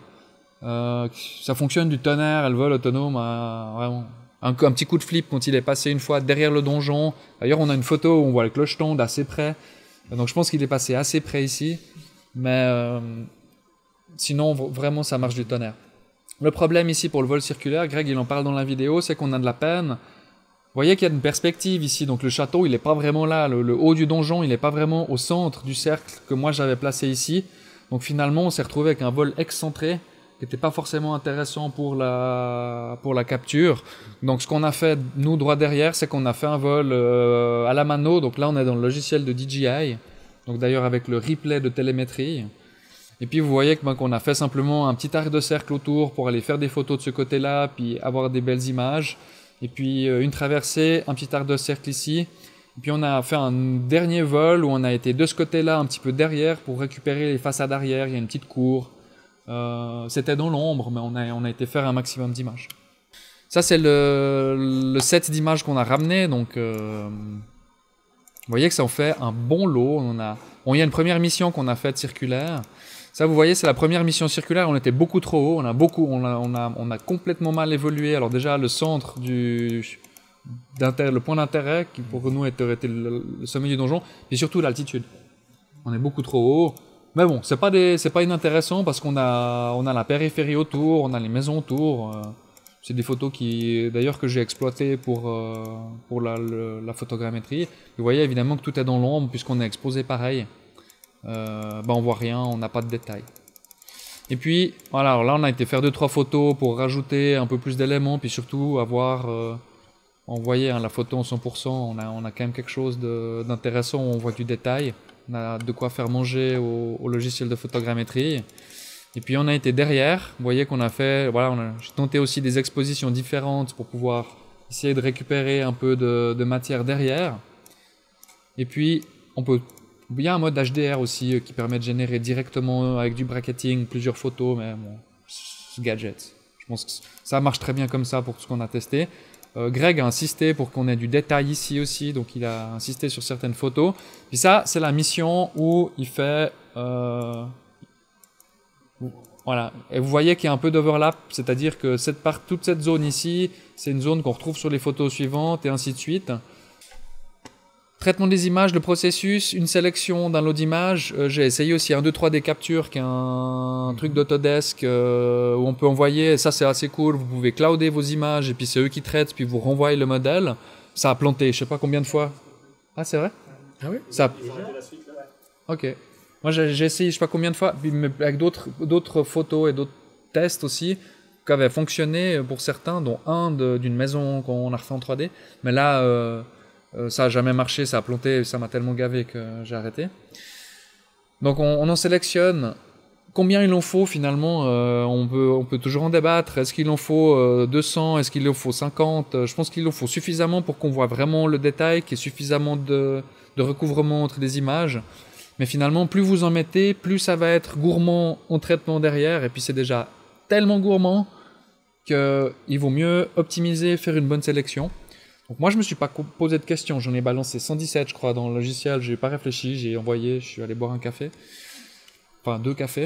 Ça fonctionne du tonnerre, elle vole autonome, vraiment. Un petit coup de flip quand il est passé une fois derrière le donjon. D'ailleurs, on a une photo où on voit le clocheton d'assez près. Donc je pense qu'il est passé assez près ici. Mais sinon, vraiment, ça marche du tonnerre. Le problème ici pour le vol circulaire, Greg il en parle dans la vidéo, c'est qu'on a de la peine. Vous voyez qu'il y a une perspective ici, donc le château il n'est pas vraiment là, le haut du donjon il n'est pas vraiment au centre du cercle que moi j'avais placé ici. Donc finalement on s'est retrouvé avec un vol excentré qui n'était pas forcément intéressant pour la capture. Donc ce qu'on a fait nous droit derrière, c'est qu'on a fait un vol à la mano, donc là on est dans le logiciel de DJI, donc d'ailleurs avec le replay de télémétrie. Et puis vous voyez qu'on a fait simplement un petit arc de cercle autour pour aller faire des photos de ce côté-là, puis avoir des belles images. Et puis une traversée, un petit arc de cercle ici. Et puis on a fait un dernier vol où on a été de ce côté-là, un petit peu derrière, pour récupérer les façades arrière. Il y a une petite cour. C'était dans l'ombre, mais on a été faire un maximum d'images. Ça c'est le set d'images qu'on a ramené. Donc vous voyez que ça en fait un bon lot. Il y a une première mission qu'on a faite circulaire. Ça, vous voyez, c'est la première mission circulaire. On était beaucoup trop haut. On a complètement mal évolué. Alors déjà, le centre le point d'intérêt qui pour nous aurait été le sommet du donjon, et surtout l'altitude. On est beaucoup trop haut. Mais bon, c'est pas inintéressant parce qu'on a la périphérie autour, on a les maisons autour. C'est des photos d'ailleurs que j'ai exploitées pour la photogrammétrie. Vous voyez évidemment que tout est dans l'ombre puisqu'on est exposé pareil. On voit rien, on n'a pas de détails. Et puis voilà, alors là on a été faire 2-3 photos pour rajouter un peu plus d'éléments, puis surtout avoir on voyait la photo en 100%, on a quand même quelque chose d'intéressant, on voit du détail, on a de quoi faire manger au logiciel de photogrammétrie. Et puis on a été derrière, vous voyez qu'on a fait, j'ai tenté aussi des expositions différentes pour pouvoir essayer de récupérer un peu de matière derrière. Et puis il y a un mode HDR aussi qui permet de générer directement avec du bracketing plusieurs photos, mais bon, c'est gadget. Je pense que ça marche très bien comme ça pour tout ce qu'on a testé. Greg a insisté pour qu'on ait du détail ici aussi, donc il a insisté sur certaines photos. Puis ça, c'est la mission où il fait... voilà, et vous voyez qu'il y a un peu d'overlap, c'est-à-dire que toute cette zone ici, c'est une zone qu'on retrouve sur les photos suivantes et ainsi de suite. Traitement des images, le processus, une sélection d'un lot d'images. J'ai essayé aussi un 2-3D capture qui est un truc d'Autodesk où on peut envoyer, ça c'est assez cool, vous pouvez clouder vos images et puis c'est eux qui traitent, puis vous renvoient le modèle. Ça a planté, je sais pas combien de fois. Ah c'est vrai? Ah oui? Ça... Ok. Moi j'ai essayé je sais pas combien de fois, mais avec d'autres photos et d'autres tests aussi, qui avaient fonctionné pour certains, dont un d'une maison qu'on a refait en 3D. Mais là... ça n'a jamais marché, ça a planté, ça m'a tellement gavé que j'ai arrêté. Donc on en sélectionne. Combien il en faut finalement, on peut toujours en débattre. Est-ce qu'il en faut 200? Est-ce qu'il en faut 50? Je pense qu'il en faut suffisamment pour qu'on voit vraiment le détail, qu'il y ait suffisamment de recouvrement entre des images. Mais finalement, plus vous en mettez, plus ça va être gourmand en traitement derrière. Et puis c'est déjà tellement gourmand qu'il vaut mieux optimiser, faire une bonne sélection. Donc moi je me suis pas posé de questions, j'en ai balancé 117 je crois dans le logiciel, j'ai pas réfléchi, j'ai envoyé, je suis allé boire un café, enfin 2 cafés.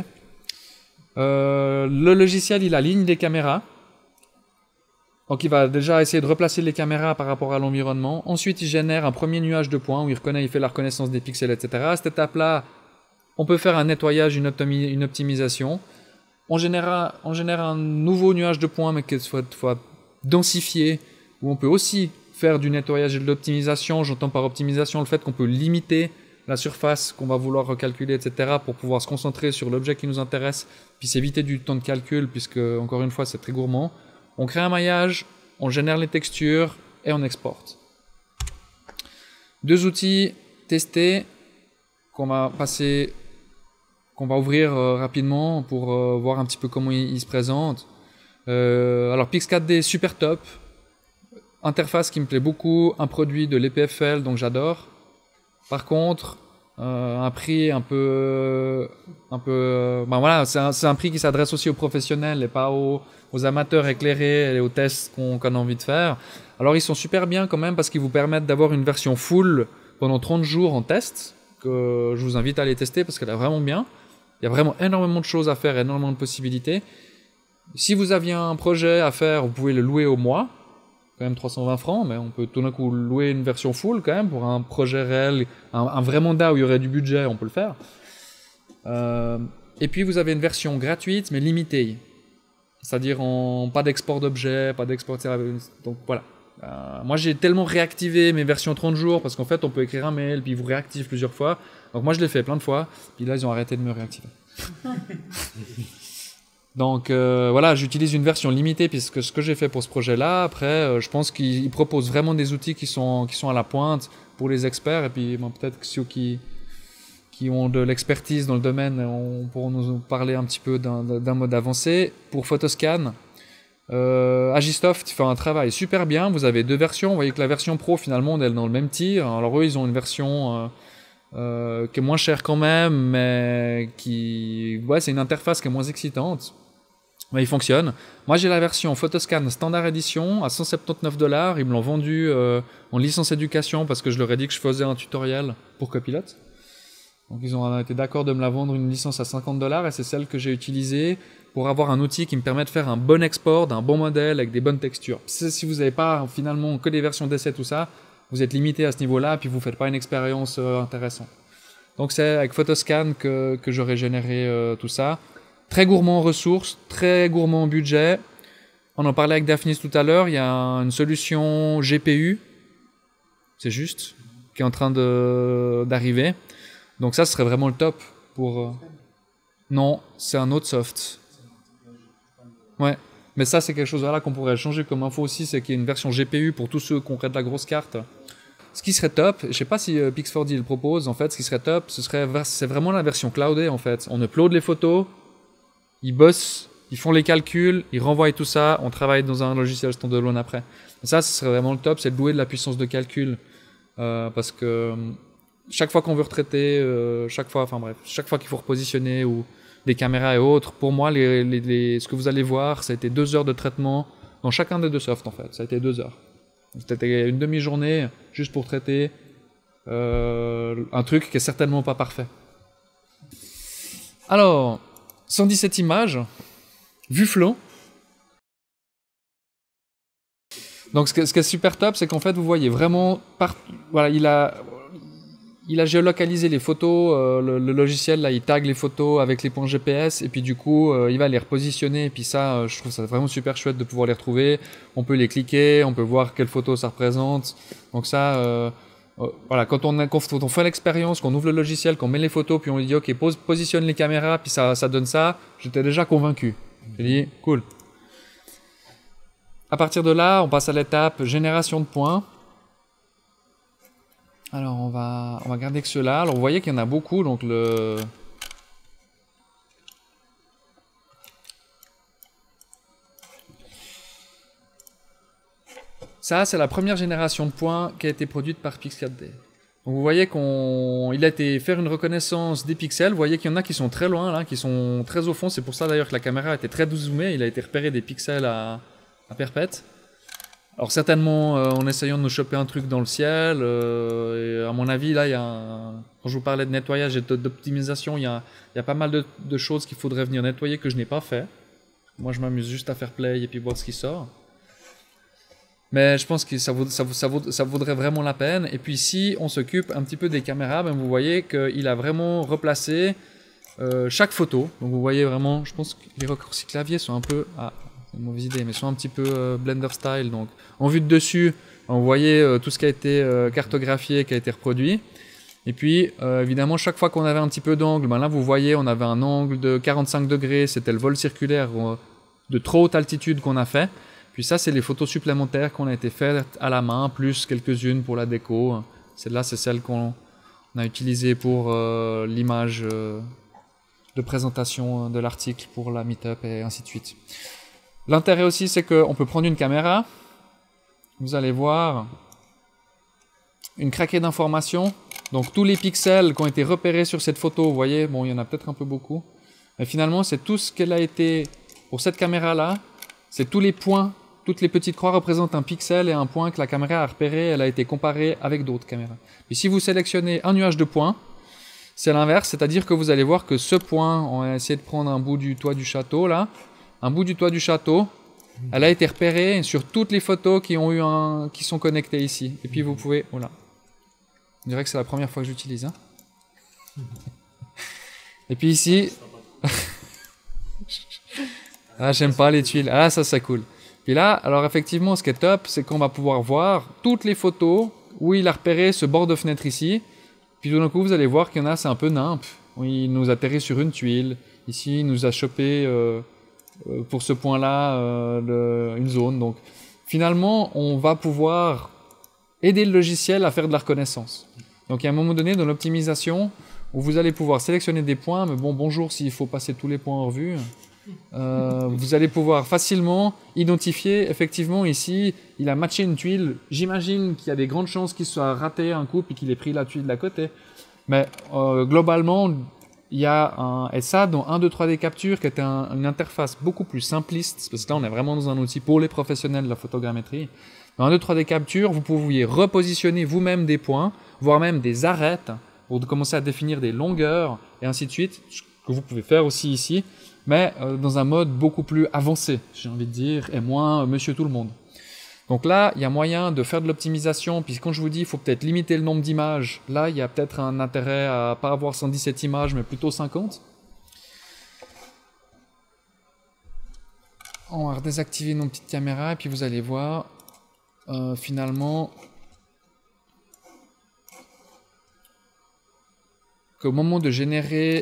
Le logiciel il aligne les caméras, donc il va déjà essayer de replacer les caméras par rapport à l'environnement. Ensuite il génère un premier nuage de points où il fait la reconnaissance des pixels, etc. À cette étape là, on peut faire un nettoyage, une optimisation. On génère un nouveau nuage de points mais qu'il soit densifié, où on peut aussi faire du nettoyage et de l'optimisation. J'entends par optimisation le fait qu'on peut limiter la surface qu'on va vouloir recalculer, etc. pour pouvoir se concentrer sur l'objet qui nous intéresse, puis s'éviter du temps de calcul, puisque, encore une fois, c'est très gourmand. On crée un maillage, on génère les textures et on exporte. 2 outils testés qu'on va ouvrir rapidement pour voir un petit peu comment ils se présentent. Alors Pix4D, super top. Interface qui me plaît beaucoup, un produit de l'EPFL, donc j'adore. Par contre, un prix un peu voilà, c'est un prix qui s'adresse aussi aux professionnels et pas aux amateurs éclairés et aux tests qu'on a envie de faire. Alors ils sont super bien quand même parce qu'ils vous permettent d'avoir une version full pendant 30 jours en test, que je vous invite à aller tester parce qu'elle est vraiment bien. Il y a vraiment énormément de choses à faire, énormément de possibilités. Si vous aviez un projet à faire, vous pouvez le louer au mois. Quand même 320 francs, mais on peut tout d'un coup louer une version full quand même pour un projet réel, un vrai mandat où il y aurait du budget, on peut le faire. Et puis vous avez une version gratuite mais limitée. C'est-à-dire pas d'export d'objets, pas d'export, etc. Donc voilà. Moi j'ai tellement réactivé mes versions 30 jours parce qu'en fait on peut écrire un mail puis ils vous réactivent plusieurs fois. Donc moi je l'ai fait plein de fois, puis là ils ont arrêté de me réactiver. Donc voilà, j'utilise une version limitée puisque ce que j'ai fait pour ce projet-là, après je pense qu'ils proposent vraiment des outils qui sont à la pointe pour les experts et puis bon, peut-être que ceux qui ont de l'expertise dans le domaine pourront nous parler un petit peu d'un mode avancé. Pour Photoscan, Agisoft fait un travail super bien. Vous avez deux versions. Vous voyez que la version Pro, finalement, on est dans le même tir. Alors eux, ils ont une version qui est moins chère quand même, mais c'est une interface qui est moins excitante. Mais il fonctionne. Moi, j'ai la version Photoscan Standard Edition à 179$. Ils me l'ont vendu en licence éducation parce que je leur ai dit que je faisais un tutoriel pour Copilot. Donc ils ont été d'accord de me la vendre une licence à 50$ et c'est celle que j'ai utilisée pour avoir un outil qui me permet de faire un bon export d'un bon modèle avec des bonnes textures. Si vous n'avez pas finalement que des versions d'essai, tout ça, vous êtes limité à ce niveau-là et puis vous ne faites pas une expérience intéressante. Donc c'est avec Photoscan que j'aurais généré tout ça. Très gourmand en ressources, très gourmand en budget. On en parlait avec Daphnis tout à l'heure, il y a une solution GPU, c'est juste, qui est en train d'arriver. Donc ça, ce serait vraiment le top pour... Non, c'est un autre soft. Ouais, mais ça, c'est quelque chose là qu'on pourrait changer comme info aussi, c'est qu'il y a une version GPU pour tous ceux qui ont de la grosse carte. Ce qui serait top, je sais pas si Pix4D le propose, en fait, ce qui serait top, c'est vraiment la version cloudée, en fait. On upload les photos, ils bossent, ils font les calculs, ils renvoient tout ça, on travaille dans un logiciel standalone après. Ça, ce serait vraiment le top, c'est de louer de la puissance de calcul. Parce que... chaque fois qu'on veut retraiter, chaque fois qu'il faut repositionner ou des caméras et autres, pour moi, ce que vous allez voir, ça a été 2 heures de traitement dans chacun des deux softs en fait. Ça a été 2 heures. C'était une demi-journée juste pour traiter un truc qui est certainement pas parfait. Alors, 117 images, vue flow. Donc ce qui est super top, c'est qu'en fait, vous voyez vraiment voilà, il a géolocalisé les photos, le logiciel là, il tag les photos avec les points GPS et puis du coup il va les repositionner et puis ça je trouve ça vraiment super chouette de pouvoir les retrouver. On peut les cliquer, on peut voir quelle photo ça représente. Donc ça voilà, quand on fait l'expérience, qu'on ouvre le logiciel, qu'on met les photos puis on lui dit ok positionne les caméras puis ça donne ça, j'étais déjà convaincu. J'ai dit cool. À partir de là, on passe à l'étape génération de points. Alors on va garder que ceux-là. Alors vous voyez qu'il y en a beaucoup, donc ça c'est la première génération de points qui a été produite par Pix4D. Donc vous voyez qu'il a été faire une reconnaissance des pixels. Vous voyez qu'il y en a qui sont très loin là, qui sont très au fond. C'est pour ça d'ailleurs que la caméra était très zoomée. Il a été repéré des pixels à perpète. Alors certainement en essayant de nous choper un truc dans le ciel, et à mon avis là quand je vous parlais de nettoyage et d'optimisation, il y a pas mal de choses qu'il faudrait venir nettoyer que je n'ai pas fait. Moi je m'amuse juste à faire play et puis voir ce qui sort. Mais je pense que ça vaudrait vraiment la peine. Et puis si on s'occupe un petit peu des caméras, ben vous voyez qu'il a vraiment replacé chaque photo. Donc vous voyez vraiment, je pense que les raccourcis clavier sont un peu... c'est une mauvaise idée, mais sont un petit peu Blender style. Donc, en vue de dessus, vous voyez tout ce qui a été cartographié, qui a été reproduit. Et puis, évidemment, chaque fois qu'on avait un petit peu d'angle, ben là, vous voyez, on avait un angle de 45 degrés. C'était le vol circulaire de trop haute altitude qu'on a fait. Puis ça, c'est les photos supplémentaires qu'on a été faites à la main, plus quelques-unes pour la déco. Celle-là, c'est celle qu'on a utilisée pour l'image de présentation de l'article pour la meet-up et ainsi de suite. L'intérêt aussi, c'est qu'on peut prendre une caméra, vous allez voir une craquée d'informations, donc tous les pixels qui ont été repérés sur cette photo, vous voyez, bon, il y en a peut-être un peu beaucoup, mais finalement, c'est tout ce qu'elle a été, pour cette caméra-là, c'est tous les points, toutes les petites croix représentent un pixel et un point que la caméra a repéré, elle a été comparée avec d'autres caméras. Et si vous sélectionnez un nuage de points, c'est l'inverse, c'est-à-dire que vous allez voir que ce point, on va essayer de prendre un bout du toit du château, là, un bout du toit du château, elle a été repérée sur toutes les photos qui sont connectées ici. Et puis vous pouvez... Voilà. Je dirais que c'est la première fois que j'utilise. Hein. Et puis ici... Ah, j'aime pas les tuiles. Ah, ça c'est cool. Puis là, alors effectivement, ce qui est top, c'est qu'on va pouvoir voir toutes les photos où il a repéré ce bord de fenêtre ici. Puis tout d'un coup, vous allez voir qu'il y en a, c'est un peu nimp. Il nous atterrit sur une tuile. Ici, il nous a chopé pour ce point-là une zone. Donc finalement, on va pouvoir aider le logiciel à faire de la reconnaissance. Donc il y a un moment donné dans l'optimisation où vous allez pouvoir sélectionner des points, mais bon, bonjour s'il faut passer tous les points en revue. Vous allez pouvoir facilement identifier, effectivement ici, il a matché une tuile. J'imagine qu'il y a des grandes chances qu'il soit raté un coup et qu'il ait pris la tuile d'à côté. Mais globalement, il y a et ça dans 1, 2, 3D Capture qui était une interface beaucoup plus simpliste, parce que là on est vraiment dans un outil pour les professionnels de la photogrammétrie. Dans 1, 2, 3D Capture, vous pouviez repositionner vous-même des points, voire même des arêtes, pour commencer à définir des longueurs, et ainsi de suite, ce que vous pouvez faire aussi ici, mais dans un mode beaucoup plus avancé, j'ai envie de dire, et moins monsieur tout le monde. Donc là, il y a moyen de faire de l'optimisation, puis quand je vous dis il faut peut-être limiter le nombre d'images, là il y a peut-être un intérêt à pas avoir 117 images, mais plutôt 50. On va redésactiver nos petites caméras, et puis vous allez voir, finalement, qu'au moment de générer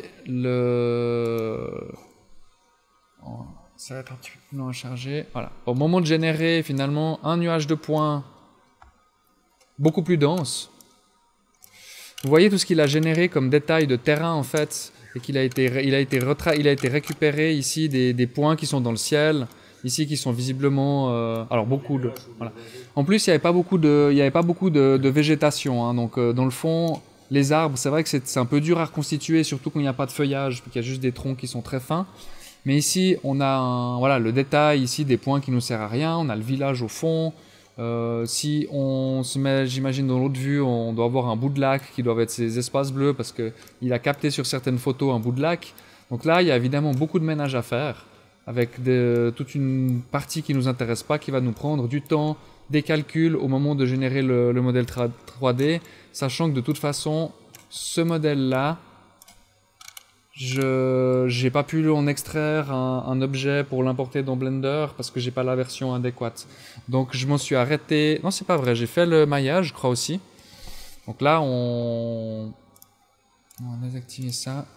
ça va être un petit peu plus long à charger. Voilà. Au moment de générer finalement un nuage de points beaucoup plus dense, vous voyez tout ce qu'il a généré comme détail de terrain en fait, et qu'il a été récupéré ici des points qui sont dans le ciel, ici qui sont visiblement, alors beaucoup de, voilà. En plus il n'y avait pas beaucoup de végétation, hein, donc dans le fond les arbres, c'est vrai que c'est un peu dur à reconstituer, surtout quand il n'y a pas de feuillage, qu'il y a juste des troncs qui sont très fins. Mais ici, on a voilà, le détail ici des points qui nous sert à rien. On a le village au fond. Si on se met, j'imagine, dans l'autre vue, on doit avoir un bout de lac qui doit être ces espaces bleus parce qu'il a capté sur certaines photos un bout de lac. Donc là, il y a évidemment beaucoup de ménage à faire avec toute une partie qui ne nous intéresse pas, qui va nous prendre du temps, des calculs au moment de générer le modèle 3D, sachant que de toute façon, ce modèle-là, j'ai pas pu en extraire un objet pour l'importer dans Blender parce que j'ai pas la version adéquate. Donc je m'en suis arrêté. Non, c'est pas vrai, j'ai fait le maillage, je crois aussi. Donc là, on va désactiver ça.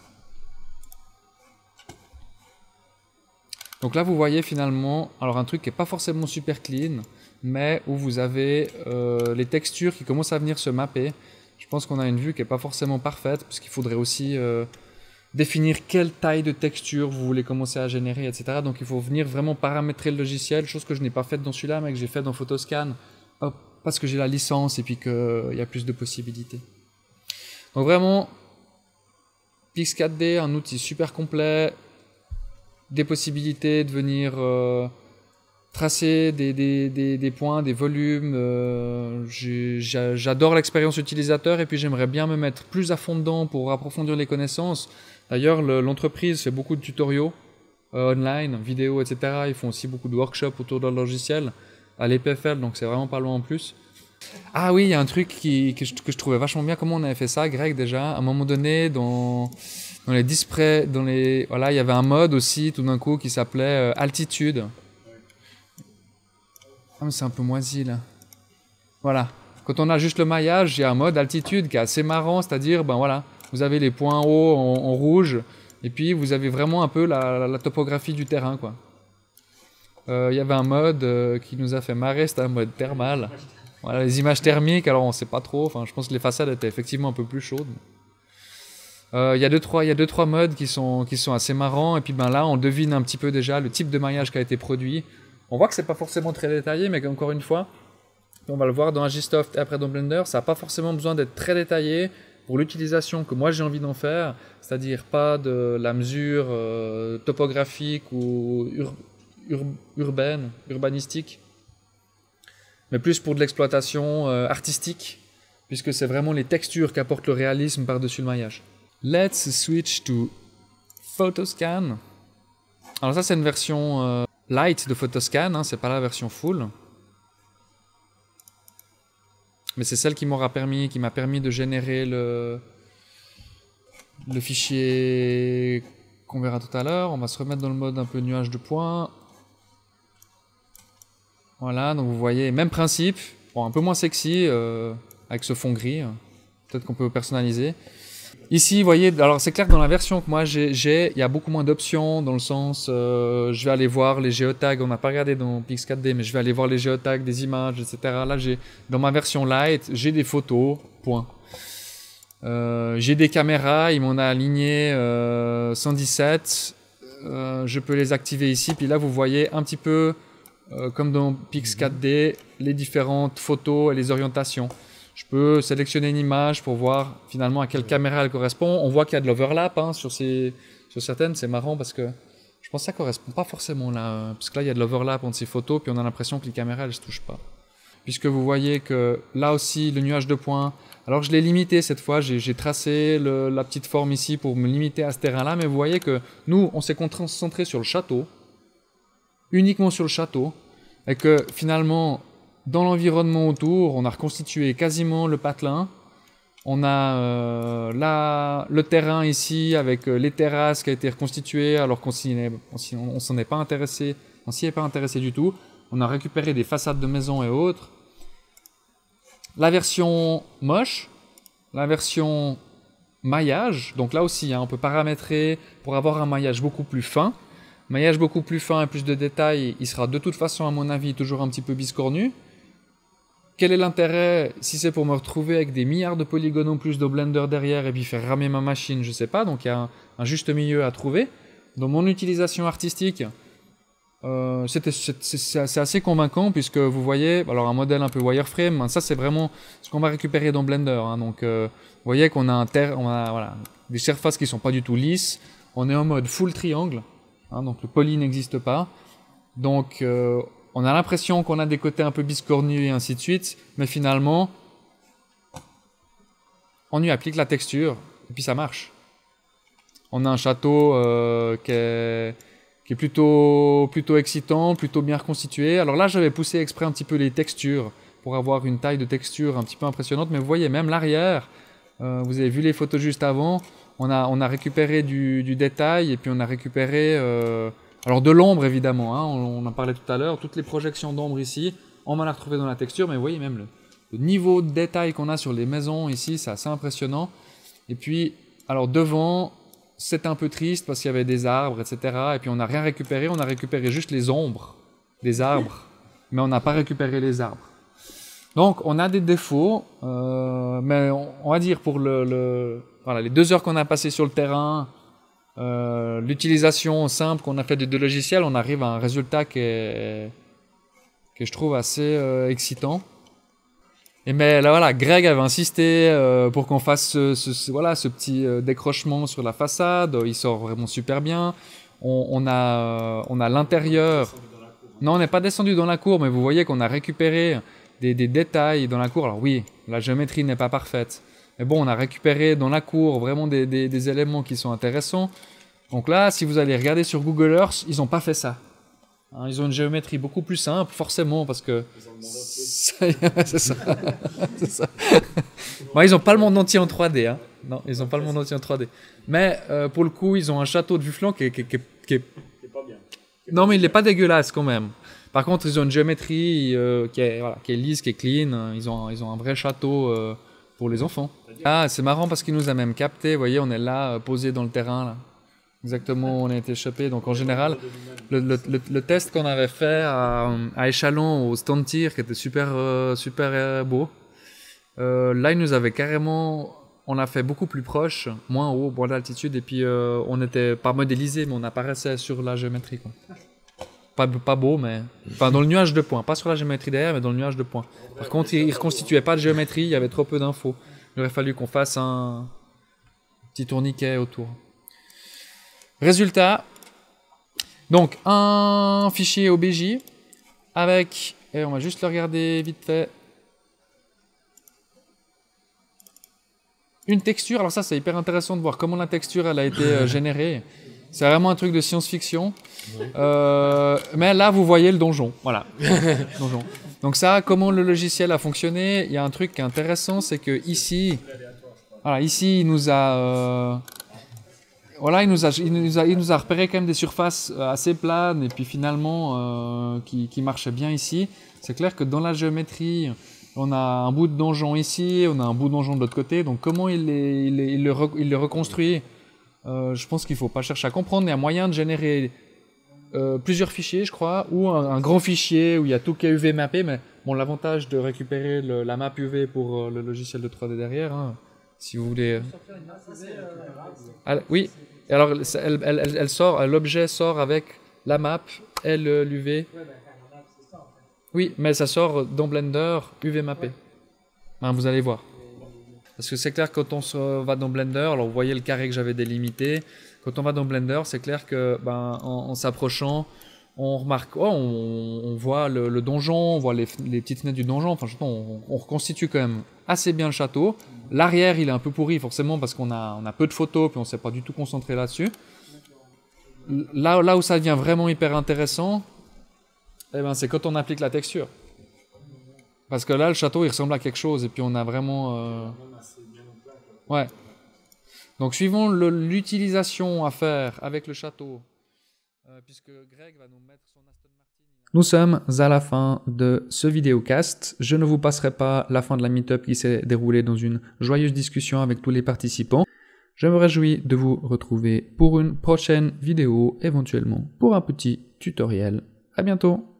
Donc là, vous voyez finalement, alors un truc qui est pas forcément super clean, mais où vous avez les textures qui commencent à venir se mapper. Je pense qu'on a une vue qui est pas forcément parfaite, puisqu'il faudrait aussi définir quelle taille de texture vous voulez commencer à générer, etc. Donc il faut venir vraiment paramétrer le logiciel, chose que je n'ai pas faite dans celui-là, mais que j'ai fait dans Photoscan, parce que j'ai la licence et puis qu'il y a plus de possibilités. Donc vraiment, Pix4D, un outil super complet, des possibilités de venir tracer des points, des volumes. J'adore l'expérience utilisateur et puis j'aimerais bien me mettre plus à fond dedans pour approfondir les connaissances. D'ailleurs, l'entreprise fait beaucoup de tutoriaux online, vidéos, etc. Ils font aussi beaucoup de workshops autour de leur logiciel à l'EPFL, donc c'est vraiment pas loin en plus. Ah oui, il y a un truc que je trouvais vachement bien. Comment on avait fait ça, Greg, déjà? À un moment donné, dans les displays, voilà, il y avait un mode aussi, tout d'un coup, qui s'appelait altitude. Ah, mais c'est un peu moisi, là. Voilà. Quand on a juste le maillage, il y a un mode altitude qui est assez marrant, c'est-à-dire, ben voilà, vous avez les points hauts en rouge, et puis vous avez vraiment un peu la topographie du terrain, quoi. Il y avait un mode qui nous a fait marrer, c'était un mode thermal. Voilà, les images thermiques, alors on sait pas trop, enfin, je pense que les façades étaient effectivement un peu plus chaudes. Il y a deux, trois modes qui sont assez marrants, et puis ben là, on devine un petit peu déjà le type de maillage qui a été produit. On voit que c'est pas forcément très détaillé, mais encore une fois, on va le voir dans Agisoft et après dans Blender, ça n'a pas forcément besoin d'être très détaillé pour l'utilisation que moi j'ai envie d'en faire, c'est-à-dire pas de la mesure topographique ou urbanistique, mais plus pour de l'exploitation artistique, puisque c'est vraiment les textures qui apportent le réalisme par-dessus le maillage. Let's switch to Photoscan. Alors ça c'est une version light de Photoscan, hein, c'est pas la version full. Mais c'est celle qui m'a permis de générer le fichier qu'on verra tout à l'heure. On va se remettre dans le mode un peu nuage de points. Voilà, donc vous voyez, même principe, bon, un peu moins sexy avec ce fond gris. Peut-être qu'on peut personnaliser. Ici, vous voyez, alors c'est clair que dans la version que moi j'ai, il y a beaucoup moins d'options dans le sens, je vais aller voir les géotags, on n'a pas regardé dans Pix4D, mais je vais aller voir les géotags des images, etc. Là, dans ma version light, j'ai des photos, point. J'ai des caméras, il m'en a aligné 117, je peux les activer ici, puis là vous voyez un petit peu, comme dans Pix4D, les différentes photos et les orientations. Je peux sélectionner une image pour voir finalement à quelle caméra elle correspond. On voit qu'il y a de l'overlap hein, sur certaines. C'est marrant parce que je pense que ça ne correspond pas forcément là. Parce que là, il y a de l'overlap entre ces photos, puis on a l'impression que les caméras, elles ne se touchent pas. Puisque vous voyez que là aussi, le nuage de points, alors je l'ai limité cette fois. J'ai tracé la petite forme ici pour me limiter à ce terrain-là. Mais vous voyez que nous, on s'est concentré sur le château. Uniquement sur le château. Et que finalement... Dans l'environnement autour, on a reconstitué quasiment le patelin. On a le terrain ici avec les terrasses qui a été reconstitué alors qu'on s'en est pas intéressé, on s'y est pas intéressé du tout. On a récupéré des façades de maisons et autres. La version moche, la version maillage, donc là aussi hein, on peut paramétrer pour avoir un maillage beaucoup plus fin. Maillage beaucoup plus fin et plus de détails, il sera de toute façon à mon avis toujours un petit peu biscornu. Quel est l'intérêt si c'est pour me retrouver avec des milliards de polygones en plus de Blender derrière et puis faire ramer ma machine, je sais pas. Donc il y a un juste milieu à trouver. Dans mon utilisation artistique, c'est assez convaincant puisque vous voyez, alors un modèle un peu wireframe, ça c'est vraiment ce qu'on va récupérer dans Blender. Hein. Donc vous voyez qu'on a, voilà, des surfaces qui sont pas du tout lisses. On est en mode full triangle, hein, donc le poly n'existe pas. Donc on a l'impression qu'on a des côtés un peu biscornus et ainsi de suite, mais finalement, on y applique la texture et puis ça marche. On a un château qui est plutôt excitant, plutôt bien reconstitué. Alors là, j'avais poussé exprès un petit peu les textures pour avoir une taille de texture un petit peu impressionnante, mais vous voyez même l'arrière, vous avez vu les photos juste avant, on a récupéré du détail et puis on a récupéré... alors de l'ombre évidemment, hein, on en parlait tout à l'heure, toutes les projections d'ombre ici, on va la retrouver dans la texture, mais vous voyez même le niveau de détail qu'on a sur les maisons ici, c'est assez impressionnant. Et puis, alors devant, c'est un peu triste parce qu'il y avait des arbres, etc. Et puis on n'a rien récupéré, on a récupéré juste les ombres des arbres, mais on n'a pas récupéré les arbres. Donc on a des défauts, mais on va dire pour voilà, les 2 heures qu'on a passées sur le terrain, l'utilisation simple qu'on a fait des 2 logiciels, on arrive à un résultat que je trouve assez excitant. Et mais là voilà, Greg avait insisté pour qu'on fasse ce petit décrochement sur la façade, il sort vraiment super bien. On a l'intérieur. Non, on n'est pas descendu dans la cour, mais vous voyez qu'on a récupéré des détails dans la cour. Alors oui, la géométrie n'est pas parfaite. Mais bon, on a récupéré dans la cour vraiment des éléments qui sont intéressants. Donc là, si vous allez regarder sur Google Earth, ils n'ont pas fait ça. Hein, ils ont une géométrie beaucoup plus simple, forcément, parce que... c'est ça. C'est ça. Bon, ils n'ont pas le monde entier en 3D. Hein. Non, ils n'ont pas le monde entier en 3D. Mais pour le coup, ils ont un château de vue flanc qui est pas bien. Non, mais il n'est pas dégueulasse quand même. Par contre, ils ont une géométrie qui est lisse, qui est clean. Ils ont un vrai château pour les enfants. Ah, c'est marrant parce qu'il nous a même capté. Vous voyez, on est là, posé dans le terrain. Là. Exactement, on a été chopé. Donc en général, le test qu'on avait fait à échalon au stand tir, qui était super beau, là, il nous avait carrément... On l'a fait beaucoup plus proche, moins haut, moins d'altitude, et puis on n'était pas modélisé, mais on apparaissait sur la géométrie. Quoi. Pas beau, mais... Enfin, dans le nuage de points. Pas sur la géométrie derrière, mais dans le nuage de points. Par contre, il ne reconstituait pas de géométrie, il y avait trop peu d'infos. Il aurait fallu qu'on fasse un petit tourniquet autour. Résultat. Donc, un fichier OBJ avec... Et on va juste le regarder vite fait. Une texture. Alors ça, c'est hyper intéressant de voir comment la texture elle a été générée. C'est vraiment un truc de science-fiction. Mais là, vous voyez le donjon. Voilà. Donjon. Donc ça, comment le logiciel a fonctionné, il y a un truc qui est intéressant, c'est que ici, voilà, ici, il nous a... voilà, il nous a repéré quand même des surfaces assez planes et puis finalement qui marchaient bien ici. C'est clair que dans la géométrie, on a un bout de donjon ici, on a un bout de donjon de l'autre côté. Donc comment il le reconstruit, je pense qu'il ne faut pas chercher à comprendre. Il y a moyen de générer plusieurs fichiers, je crois, ou un grand fichier où il y a tout qui est UV mappé. Mais bon, l'avantage de récupérer la map UV pour le logiciel de 3D derrière, hein, si vous voulez. Oui. Et alors, elle sort, l'objet sort avec la map et l'UV. Oui, mais ça sort dans Blender UV mappé. Hein, vous allez voir. Parce que c'est clair, quand on va dans Blender, alors vous voyez le carré que j'avais délimité. Quand on va dans Blender, c'est clair que en s'approchant, on remarque, on voit le donjon, on voit les petites fenêtres du donjon. Enfin, on reconstitue quand même assez bien le château. L'arrière, il est un peu pourri forcément parce qu'on a peu de photos puis on ne s'est pas du tout concentré là-dessus. Là où ça devient vraiment hyper intéressant, c'est quand on applique la texture. Parce que là, le château, il ressemble à quelque chose et puis on a vraiment... Ouais. Donc, suivant l'utilisation à faire avec le château, puisque Greg va nous mettre son Aston Martin... Nous sommes à la fin de ce vidéocast. Je ne vous passerai pas la fin de la meet-up qui s'est déroulée dans une joyeuse discussion avec tous les participants. Je me réjouis de vous retrouver pour une prochaine vidéo, éventuellement pour un petit tutoriel. À bientôt!